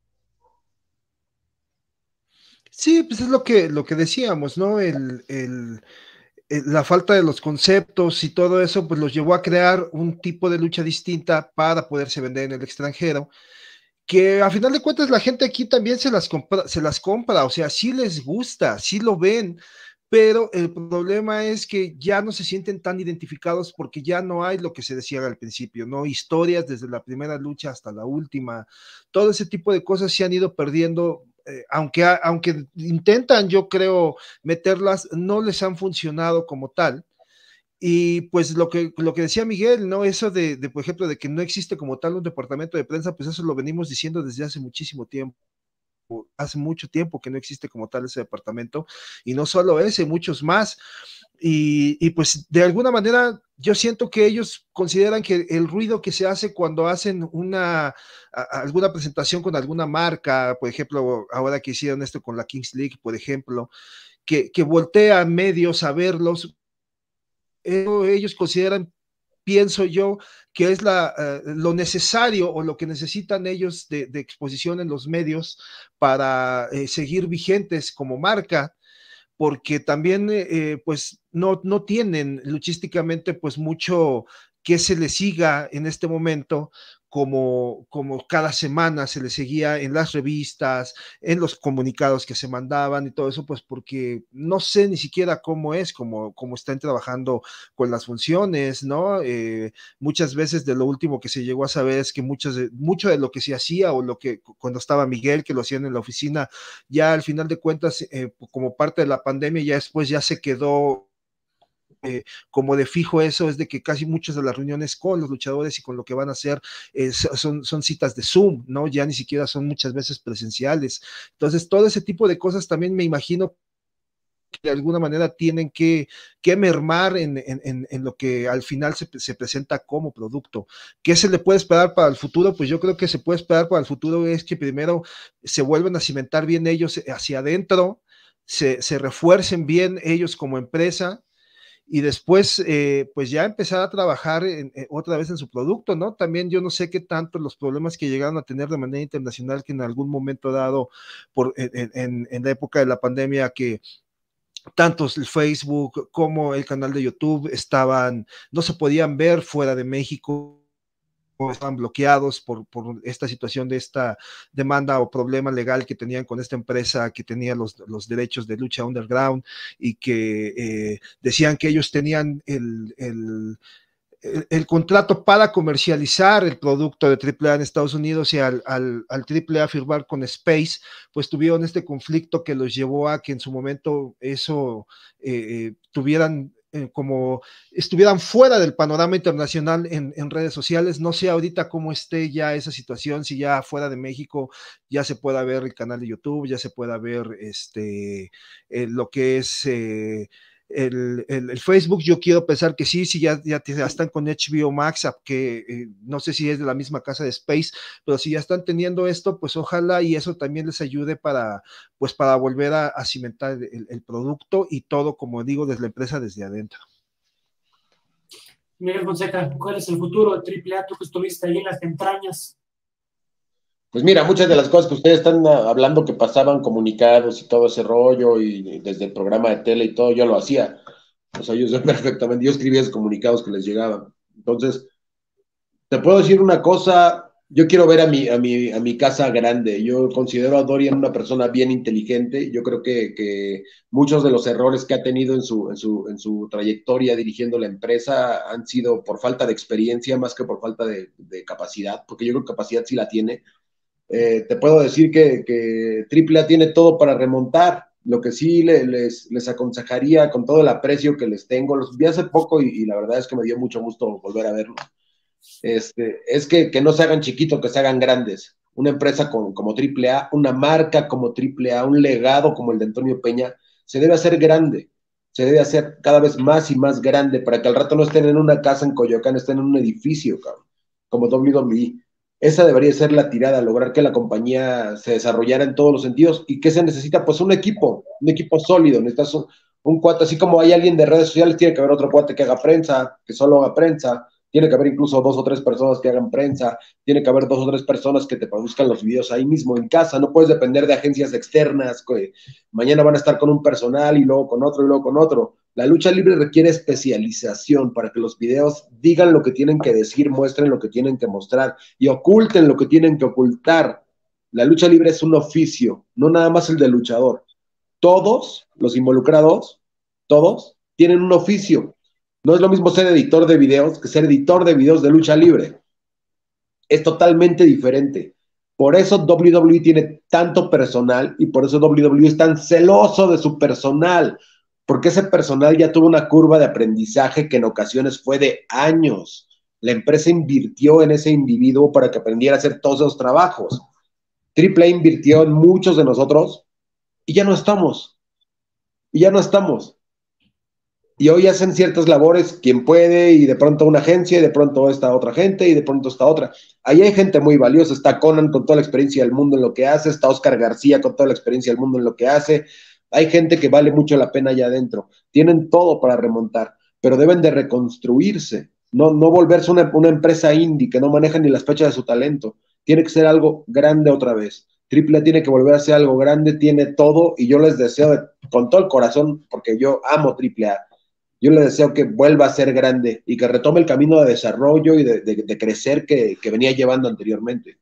Sí, pues es lo que, lo que decíamos, ¿no? El, el, el, la falta de los conceptos y todo eso, pues los llevó a crear un tipo de lucha distinta para poderse vender en el extranjero, que a final de cuentas la gente aquí también se las compra, se las compra, o sea, sí les gusta, sí lo ven, pero el problema es que ya no se sienten tan identificados porque ya no hay lo que se decía al principio, ¿no? Historias desde la primera lucha hasta la última, todo ese tipo de cosas se han ido perdiendo. Eh, aunque, aunque intentan, yo creo, meterlas, no les han funcionado como tal. Y pues lo que, lo que decía Miguel, ¿no? Eso de, de, por ejemplo, de que no existe como tal un departamento de prensa, pues eso lo venimos diciendo desde hace muchísimo tiempo. hace mucho tiempo que no existe como tal ese departamento, y no solo ese, muchos más. Y, y pues de alguna manera yo siento que ellos consideran que el ruido que se hace cuando hacen una a, alguna presentación con alguna marca, por ejemplo, ahora que hicieron esto con la Kings League, por ejemplo, que, que voltean medios a verlos, ellos consideran, pienso yo, que es la, uh, lo necesario o lo que necesitan ellos de, de exposición en los medios para eh, seguir vigentes como marca, porque también eh, pues no, no tienen luchísticamente pues mucho que se les siga en este momento, como, como cada semana se les seguía en las revistas, en los comunicados que se mandaban y todo eso, pues porque no sé ni siquiera cómo es, cómo, cómo están trabajando con las funciones, ¿no? Eh, muchas veces de lo último que se llegó a saber es que muchas de, mucho de lo que se hacía o lo que cuando estaba Miguel, que lo hacían en la oficina, ya al final de cuentas, eh, como parte de la pandemia, ya después ya se quedó Eh, como de fijo eso, es de que casi muchas de las reuniones con los luchadores y con lo que van a hacer eh, son, son citas de Zoom, ¿no? Ya ni siquiera son muchas veces presenciales. Entonces, todo ese tipo de cosas también me imagino que de alguna manera tienen que, que mermar en, en, en lo que al final se, se presenta como producto. ¿Qué se le puede esperar para el futuro? Pues yo creo que se puede esperar para el futuro es que primero se vuelvan a cimentar bien ellos hacia adentro, se, se refuercen bien ellos como empresa, y después, eh, pues ya empezar a trabajar en, en, otra vez en su producto, ¿no? También yo no sé qué tanto los problemas que llegaron a tener de manera internacional, que en algún momento dado, por, en, en, en la época de la pandemia, que tanto el Facebook como el canal de YouTube estaban, no se podían ver fuera de México, estaban bloqueados por, por esta situación de esta demanda o problema legal que tenían con esta empresa que tenía los, los derechos de lucha underground, y que eh, decían que ellos tenían el, el, el, el contrato para comercializar el producto de triple A en Estados Unidos, y al, al, al triple A firmar con Space, pues tuvieron este conflicto que los llevó a que en su momento eso eh, tuvieran Eh, como estuvieran fuera del panorama internacional en, en redes sociales. No sé ahorita cómo esté ya esa situación, si ya fuera de México ya se pueda ver el canal de YouTube, ya se pueda ver este, eh, lo que es eh, el, el, el Facebook. Yo quiero pensar que sí, sí ya, ya, ya están con H B O Max, que eh, no sé si es de la misma casa de Space, pero si ya están teniendo esto, pues ojalá y eso también les ayude para, pues para volver a, a cimentar el, el producto y todo, como digo, desde la empresa, desde adentro. Miguel Fonseca, ¿cuál es el futuro de triple A? Tú que estuviste ahí en las entrañas. Pues mira, muchas de las cosas que ustedes están hablando, que pasaban comunicados y todo ese rollo, y desde el programa de tele y todo, yo lo hacía. O sea, yo sé perfectamente, yo escribía esos comunicados que les llegaban. Entonces, te puedo decir una cosa, yo quiero ver a mi, a mi, a mi casa grande. Yo considero a Dorian una persona bien inteligente. Yo creo que, que muchos de los errores que ha tenido en su, en, su, en su trayectoria dirigiendo la empresa han sido por falta de experiencia más que por falta de, de capacidad, porque yo creo que capacidad sí la tiene. Eh, te puedo decir que, que triple A tiene todo para remontar. Lo que sí le, les, les aconsejaría, con todo el aprecio que les tengo, los vi hace poco y, y la verdad es que me dio mucho gusto volver a verlos, este, es que, que no se hagan chiquitos, que se hagan grandes. Una empresa con, como triple A, una marca como triple A, un legado como el de Antonio Peña, se debe hacer grande, se debe hacer cada vez más y más grande, para que al rato no estén en una casa en Coyoacán, estén en un edificio, cabrón, como W W E. Esa debería ser la tirada, lograr que la compañía se desarrollara en todos los sentidos. ¿Y qué se necesita? Pues un equipo, un equipo sólido. Necesitas un, un cuate, así como hay alguien de redes sociales, tiene que haber otro cuate que haga prensa, que solo haga prensa, tiene que haber incluso dos o tres personas que hagan prensa, tiene que haber dos o tres personas que te produzcan los videos ahí mismo en casa. No puedes depender de agencias externas, que mañana van a estar con un personal y luego con otro y luego con otro. La lucha libre requiere especialización para que los videos digan lo que tienen que decir, muestren lo que tienen que mostrar y oculten lo que tienen que ocultar. La lucha libre es un oficio, no nada más el del luchador. Todos los involucrados, todos, tienen un oficio. No es lo mismo ser editor de videos que ser editor de videos de lucha libre. Es totalmente diferente. Por eso W W E tiene tanto personal y por eso W W E es tan celoso de su personal, porque ese personal ya tuvo una curva de aprendizaje que en ocasiones fue de años. La empresa invirtió en ese individuo para que aprendiera a hacer todos esos trabajos. Triple A invirtió en muchos de nosotros y ya no estamos. Y ya no estamos. Y hoy hacen ciertas labores quien puede, y de pronto una agencia, y de pronto esta otra gente, y de pronto esta otra. Ahí hay gente muy valiosa. Está Conan con toda la experiencia del mundo en lo que hace, está Oscar García con toda la experiencia del mundo en lo que hace. Hay gente que vale mucho la pena allá adentro. Tienen todo para remontar, pero deben de reconstruirse. No, no volverse una, una empresa indie que no maneja ni las fechas de su talento. Tiene que ser algo grande otra vez. Triple A tiene que volver a ser algo grande, tiene todo, y yo les deseo de, con todo el corazón, porque yo amo Triple A. Yo le deseo que vuelva a ser grande y que retome el camino de desarrollo y de, de, de crecer que, que venía llevando anteriormente.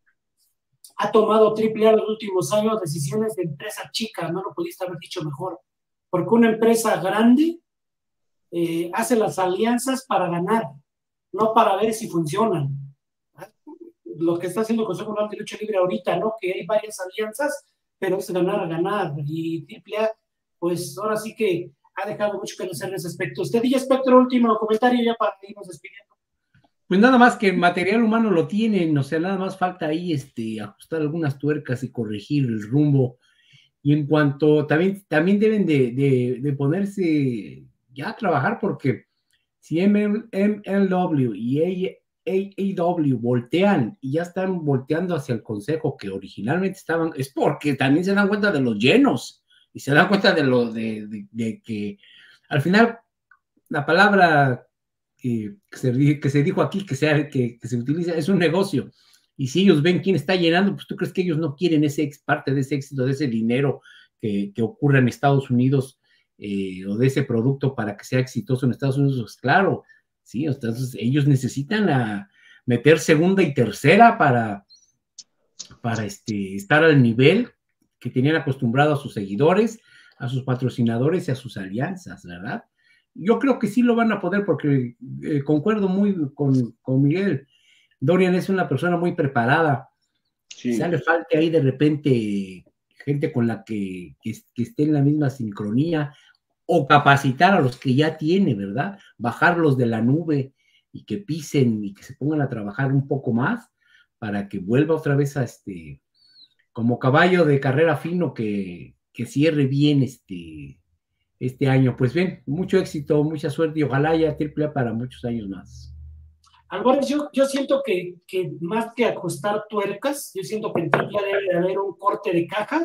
Ha tomado Triple A en los últimos años decisiones de empresa chica, no lo pudiste haber dicho mejor, porque una empresa grande eh, hace las alianzas para ganar, no para ver si funcionan. Lo que está haciendo el Consejo Mundial de Lucha Libre ahorita, ¿no? Que hay varias alianzas, pero es ganar a ganar, y Triple A, pues ahora sí que ha dejado mucho que hacer en ese aspecto. Usted, y Espectro, último comentario ya para irnos despidiendo. Pues nada más que el material humano lo tienen, o sea, nada más falta ahí este, ajustar algunas tuercas y corregir el rumbo. Y en cuanto, también, también deben de, de, de ponerse ya a trabajar, porque si M L W y A E W voltean y ya están volteando hacia el consejo que originalmente estaban, es porque también se dan cuenta de los llenos. Y se dan cuenta de lo de, de, de que al final la palabra que, que, se, que se dijo aquí, que, sea, que, que se utiliza, es un negocio. Y si ellos ven quién está llenando, pues tú crees que ellos no quieren ese parte de ese éxito, de ese dinero que, que ocurre en Estados Unidos, eh, o de ese producto para que sea exitoso en Estados Unidos. Pues claro, sí, entonces ellos necesitan a meter segunda y tercera para, para este, estar al nivel que tenían acostumbrado a sus seguidores, a sus patrocinadores y a sus alianzas, ¿verdad? Yo creo que sí lo van a poder, porque eh, concuerdo muy con, con Miguel. Dorian es una persona muy preparada. Sí. Quizá le falte ahí de repente gente con la que, que, que esté en la misma sincronía, o capacitar a los que ya tiene, ¿verdad? Bajarlos de la nube y que pisen y que se pongan a trabajar un poco más para que vuelva otra vez a este... como caballo de carrera fino que, que cierre bien este, este año. Pues bien, mucho éxito, mucha suerte y ojalá haya Triple A para muchos años más. Álvarez, yo, yo siento que, que más que ajustar tuercas, yo siento que en Triple A debe de haber un corte de caja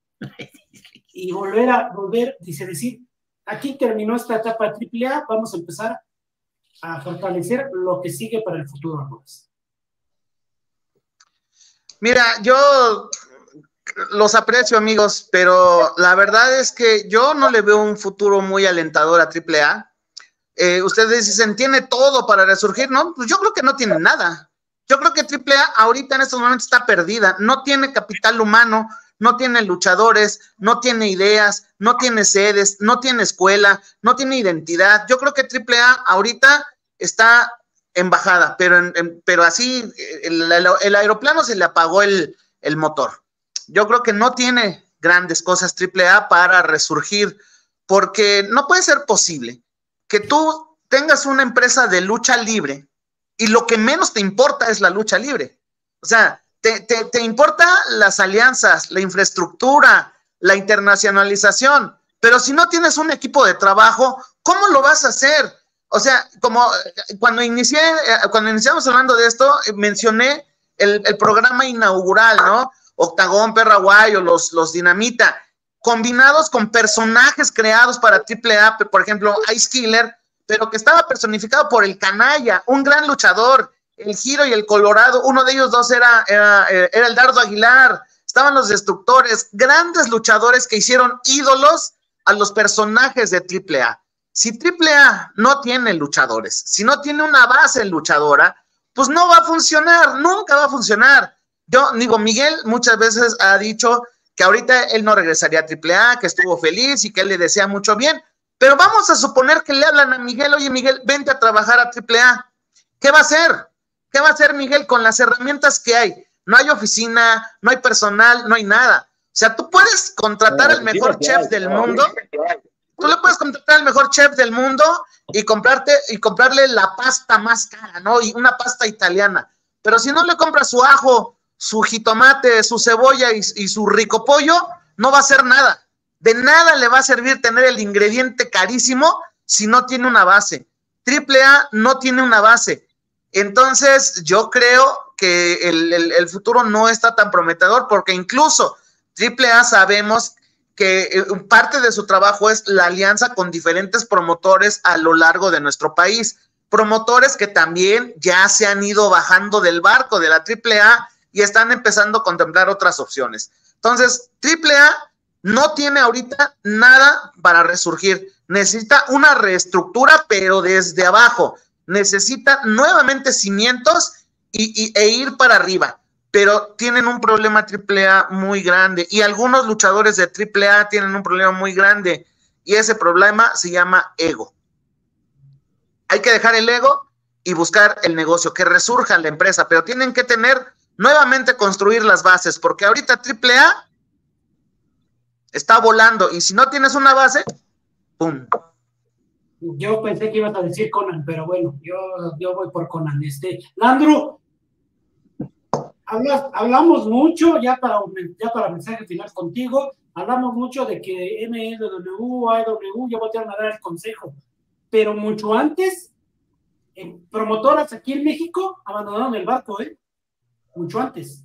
y volver a, volver, dice decir, aquí terminó esta etapa de Triple A, vamos a empezar a fortalecer lo que sigue para el futuro, Álvarez. Mira, yo los aprecio, amigos, pero la verdad es que yo no le veo un futuro muy alentador a Triple A. Eh, ustedes dicen, ¿tiene todo para resurgir? No, pues yo creo que no tiene nada. Yo creo que Triple A ahorita en estos momentos está perdida. No tiene capital humano, no tiene luchadores, no tiene ideas, no tiene sedes, no tiene escuela, no tiene identidad. Yo creo que Triple A ahorita está en bajada, pero, en, en, pero así el, el, el aeroplano se le apagó el, el motor. Yo creo que no tiene grandes cosas Triple A para resurgir, porque no puede ser posible que tú tengas una empresa de lucha libre y lo que menos te importa es la lucha libre. O sea, te, te, te importa las alianzas, la infraestructura, la internacionalización, pero si no tienes un equipo de trabajo, ¿cómo lo vas a hacer? O sea, como cuando inicié, cuando iniciamos hablando de esto, mencioné el, el programa inaugural, ¿no? Octagón, Perraguayo, los, los Dinamita, combinados con personajes creados para Triple A, por ejemplo, Ice Killer, pero que estaba personificado por el Canalla, un gran luchador, el Giro y el Colorado, uno de ellos dos era, era, era el Dardo Aguilar, estaban los Destructores, grandes luchadores que hicieron ídolos a los personajes de Triple A. Si Triple A no tiene luchadores, si no tiene una base luchadora, pues no va a funcionar, nunca va a funcionar. Yo digo, Miguel muchas veces ha dicho que ahorita él no regresaría a Triple A, que estuvo feliz y que él le desea mucho bien, pero vamos a suponer que le hablan a Miguel, oye Miguel, vente a trabajar a Triple A. ¿Qué va a hacer? ¿Qué va a hacer Miguel con las herramientas que hay? No hay oficina, no hay personal, no hay nada. O sea, tú puedes contratar al mejor chef del mundo, tú le puedes contratar al mejor chef del mundo y comprarte y comprarle la pasta más cara, ¿no? Y una pasta italiana. Pero si no le compras su ajo, su jitomate, su cebolla y, y su rico pollo, no va a hacer nada. De nada le va a servir tener el ingrediente carísimo si no tiene una base. Triple A no tiene una base. Entonces, yo creo que el, el, el futuro no está tan prometedor, porque incluso Triple A sabemos que parte de su trabajo es la alianza con diferentes promotores a lo largo de nuestro país. Promotores que también ya se han ido bajando del barco de la Triple A y están empezando a contemplar otras opciones. Entonces, Triple A no tiene ahorita nada para resurgir. Necesita una reestructura, pero desde abajo. Necesita nuevamente cimientos y, y, e ir para arriba. Pero tienen un problema Triple A muy grande. Y algunos luchadores de Triple A tienen un problema muy grande. Y ese problema se llama ego. Hay que dejar el ego y buscar el negocio, que resurja la empresa. Pero tienen que tener, nuevamente construir las bases. Porque ahorita Triple A está volando. Y si no tienes una base, ¡pum! Yo pensé que ibas a decir Conan, pero bueno, yo, yo voy por Conan. Este, Landru, hablas, hablamos mucho, ya para, ya para mensaje final contigo, hablamos mucho de que M L W, A E W ya voltearon a dar el consejo, pero mucho antes, en promotoras aquí en México abandonaron el barco, ¿eh? Mucho antes.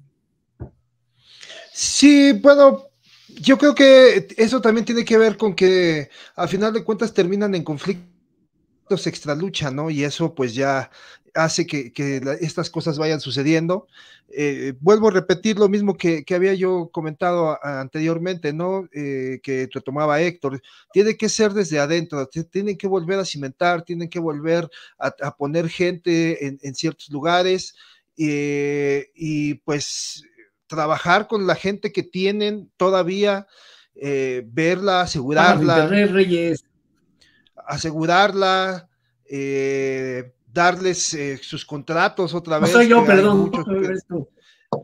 Sí, bueno, yo creo que eso también tiene que ver con que a final de cuentas terminan en conflictos extra lucha, ¿no? Y eso pues ya hace que, que la, estas cosas vayan sucediendo. Eh, vuelvo a repetir lo mismo que, que había yo comentado a, anteriormente, ¿no? Eh, que retomaba Héctor. Tiene que ser desde adentro, tienen que volver a cimentar, tienen que volver a, a poner gente en, en ciertos lugares eh, y pues trabajar con la gente que tienen todavía, eh, verla, asegurarla, Internet, Reyes. asegurarla, eh, darles eh, sus contratos otra vez. No soy yo, hay perdón. Muchos que,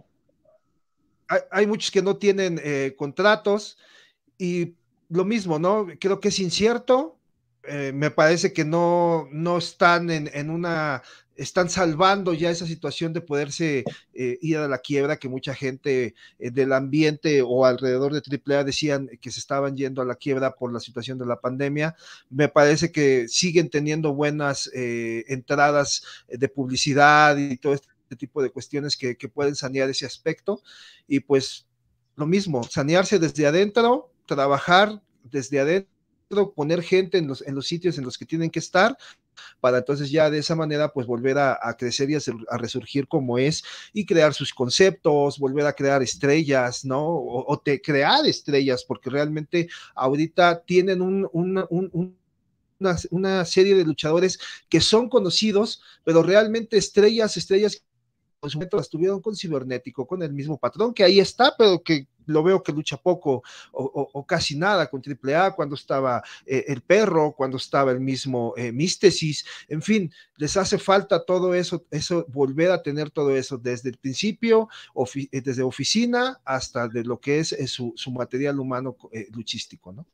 hay, hay muchos que no tienen eh, contratos y lo mismo, ¿no? Creo que es incierto. Eh, me parece que no, no están en, en una, están salvando ya esa situación de poderse eh, ir a la quiebra, que mucha gente eh, del ambiente o alrededor de Triple A decían que se estaban yendo a la quiebra por la situación de la pandemia. Me parece que siguen teniendo buenas eh, entradas de publicidad y todo este tipo de cuestiones que, que pueden sanear ese aspecto, y pues lo mismo, sanearse desde adentro, trabajar desde adentro, poner gente en los, en los sitios en los que tienen que estar, para entonces ya de esa manera pues volver a, a crecer y a, a resurgir como es, y crear sus conceptos, volver a crear estrellas, ¿no? O, o te, crear estrellas, porque realmente ahorita tienen un, un, un, un una, una serie de luchadores que son conocidos, pero realmente estrellas, estrellas en su momento las tuvieron con Cibernético, con el mismo patrón, que ahí está, pero que lo veo que lucha poco o, o, o casi nada con Triple A, cuando estaba eh, el Perro, cuando estaba el mismo eh, Místesis, en fin, les hace falta todo eso, eso, volver a tener todo eso desde el principio, ofi desde oficina hasta de lo que es, es su, su material humano eh, luchístico, ¿no?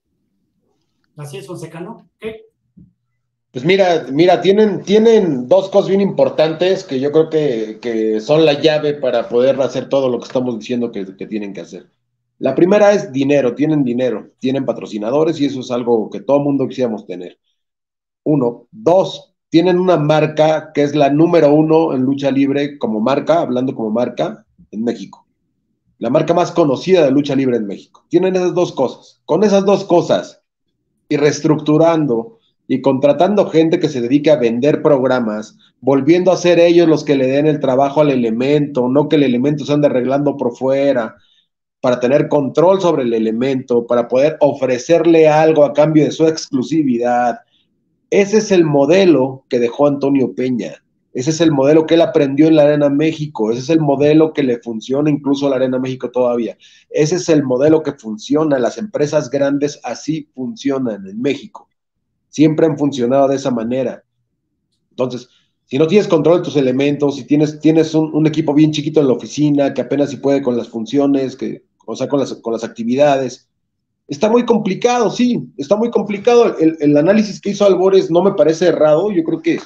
Así es, Fonseca, ¿no? ¿Qué? Pues mira, mira, tienen, tienen dos cosas bien importantes que yo creo que, que son la llave para poder hacer todo lo que estamos diciendo que, que tienen que hacer. La primera es dinero, tienen dinero, tienen patrocinadores y eso es algo que todo mundo quisiéramos tener. Uno. Dos, tienen una marca que es la número uno en lucha libre como marca, hablando como marca, en México. La marca más conocida de lucha libre en México. Tienen esas dos cosas. Con esas dos cosas y reestructurando y contratando gente que se dedique a vender programas, volviendo a ser ellos los que le den el trabajo al elemento, no que el elemento se ande arreglando por fuera, para tener control sobre el elemento, para poder ofrecerle algo a cambio de su exclusividad. Ese es el modelo que dejó Antonio Peña. Ese es el modelo que él aprendió en la Arena México. Ese es el modelo que le funciona incluso a la Arena México todavía. Ese es el modelo que funciona. Las empresas grandes así funcionan en México. Siempre han funcionado de esa manera. Entonces, si no tienes control de tus elementos, si tienes, tienes un, un equipo bien chiquito en la oficina, que apenas si puede con las funciones, que, o sea, con las, con las actividades, está muy complicado, sí, está muy complicado. El, el análisis que hizo Albores no me parece errado. Yo creo que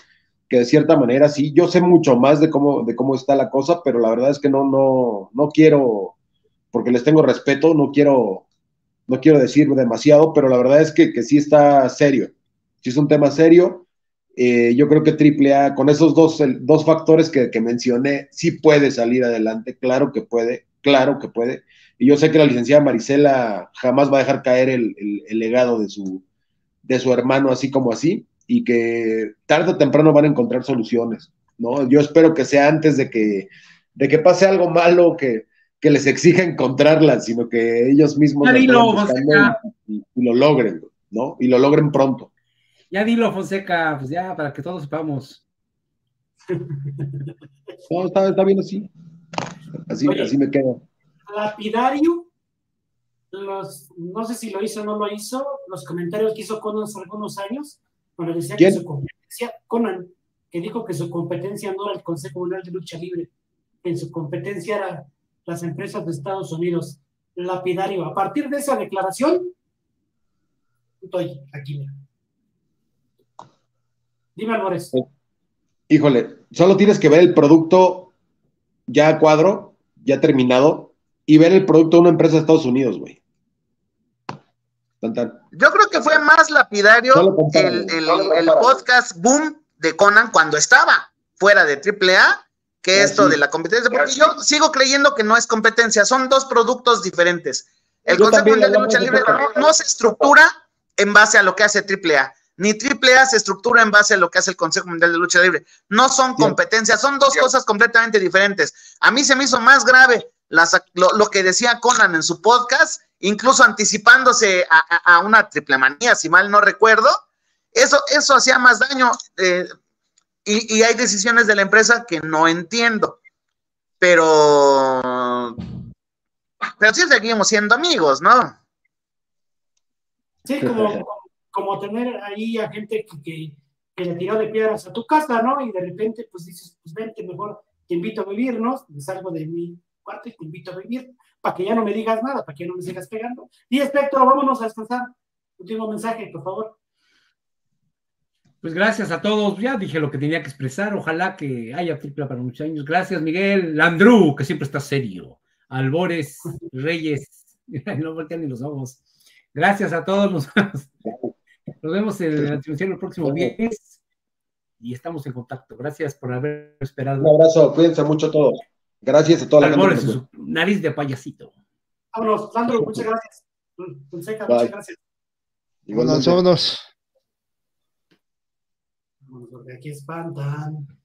que de cierta manera sí, yo sé mucho más de cómo, de cómo está la cosa, pero la verdad es que no, no, no quiero, porque les tengo respeto, no quiero, no quiero decir demasiado, pero la verdad es que, que sí está serio, sí es un tema serio. Eh, yo creo que Triple A, con esos dos, el, dos factores que, que mencioné, sí puede salir adelante, claro que puede, claro que puede. Y yo sé que la licenciada Marisela jamás va a dejar caer el, el, el legado de su, de su hermano así como así, y que tarde o temprano van a encontrar soluciones, ¿no? Yo espero que sea antes de que, de que pase algo malo que, que les exija encontrarlas, sino que ellos mismos Ya las dilo, vayan buscando y, y, y lo logren, ¿no? Y lo logren pronto. Ya dilo, Fonseca, pues ya, para que todos sepamos. No, está, está bien así. Así, Oye, así me quedo. Lapidario, los, no sé si lo hizo o no lo hizo, los comentarios que hizo Conan hace algunos años, cuando decía ¿Quién? que su competencia, Conan, que dijo que su competencia no era el Consejo Mundial de Lucha Libre, que en su competencia eran las empresas de Estados Unidos. Lapidario, a partir de esa declaración, estoy aquí, mira. Dime, Álvarez. Híjole, solo tienes que ver el producto ya a cuadro, ya terminado, y ver el producto de una empresa de Estados Unidos, güey. Tan, tan. Yo creo que fue más lapidario No compara, el, el, no el podcast boom de Conan cuando estaba fuera de Triple A que ya, esto sí. de la competencia, porque sí. Yo sigo creyendo que no es competencia, son dos productos diferentes. El Yo Consejo Mundial de hablamos Lucha de Libre no, no se estructura en base a lo que hace Triple A, ni Triple A se estructura en base a lo que hace el Consejo Mundial de Lucha Libre. No son competencias, son dos cosas completamente diferentes. A mí se me hizo más grave las, lo, lo que decía Conan en su podcast, incluso anticipándose a, a, a una triple manía, si mal no recuerdo. Eso, eso hacía más daño. Eh, y, y hay decisiones de la empresa que no entiendo. Pero, pero sí seguimos siendo amigos, ¿no? Sí, como, como tener ahí a gente que, que, que le tiró de piedras a tu casa, ¿no? Y de repente, pues dices, pues vente, mejor te invito a vivir, ¿no? Me salgo de mi cuarto y te invito a vivir, para que ya no me digas nada, para que ya no me sigas pegando. Y Espectro, vámonos a descansar. Último mensaje, por favor. Pues gracias a todos, ya dije lo que tenía que expresar, ojalá que haya Triple A para muchos años. Gracias, Miguel, Andrew, que siempre está serio, Albores, Reyes, no voltean ni los ojos. Gracias a todos, nos, nos vemos en la transmisión el próximo viernes y estamos en contacto. Gracias por haber esperado. Un abrazo, cuídense mucho todos. Gracias a toda la Albores, gente. su nariz de payasito. Vámonos, Andrew, muchas gracias. Fonseca, muchas gracias. Vámonos, vámonos. Vámonos, porque aquí espantan.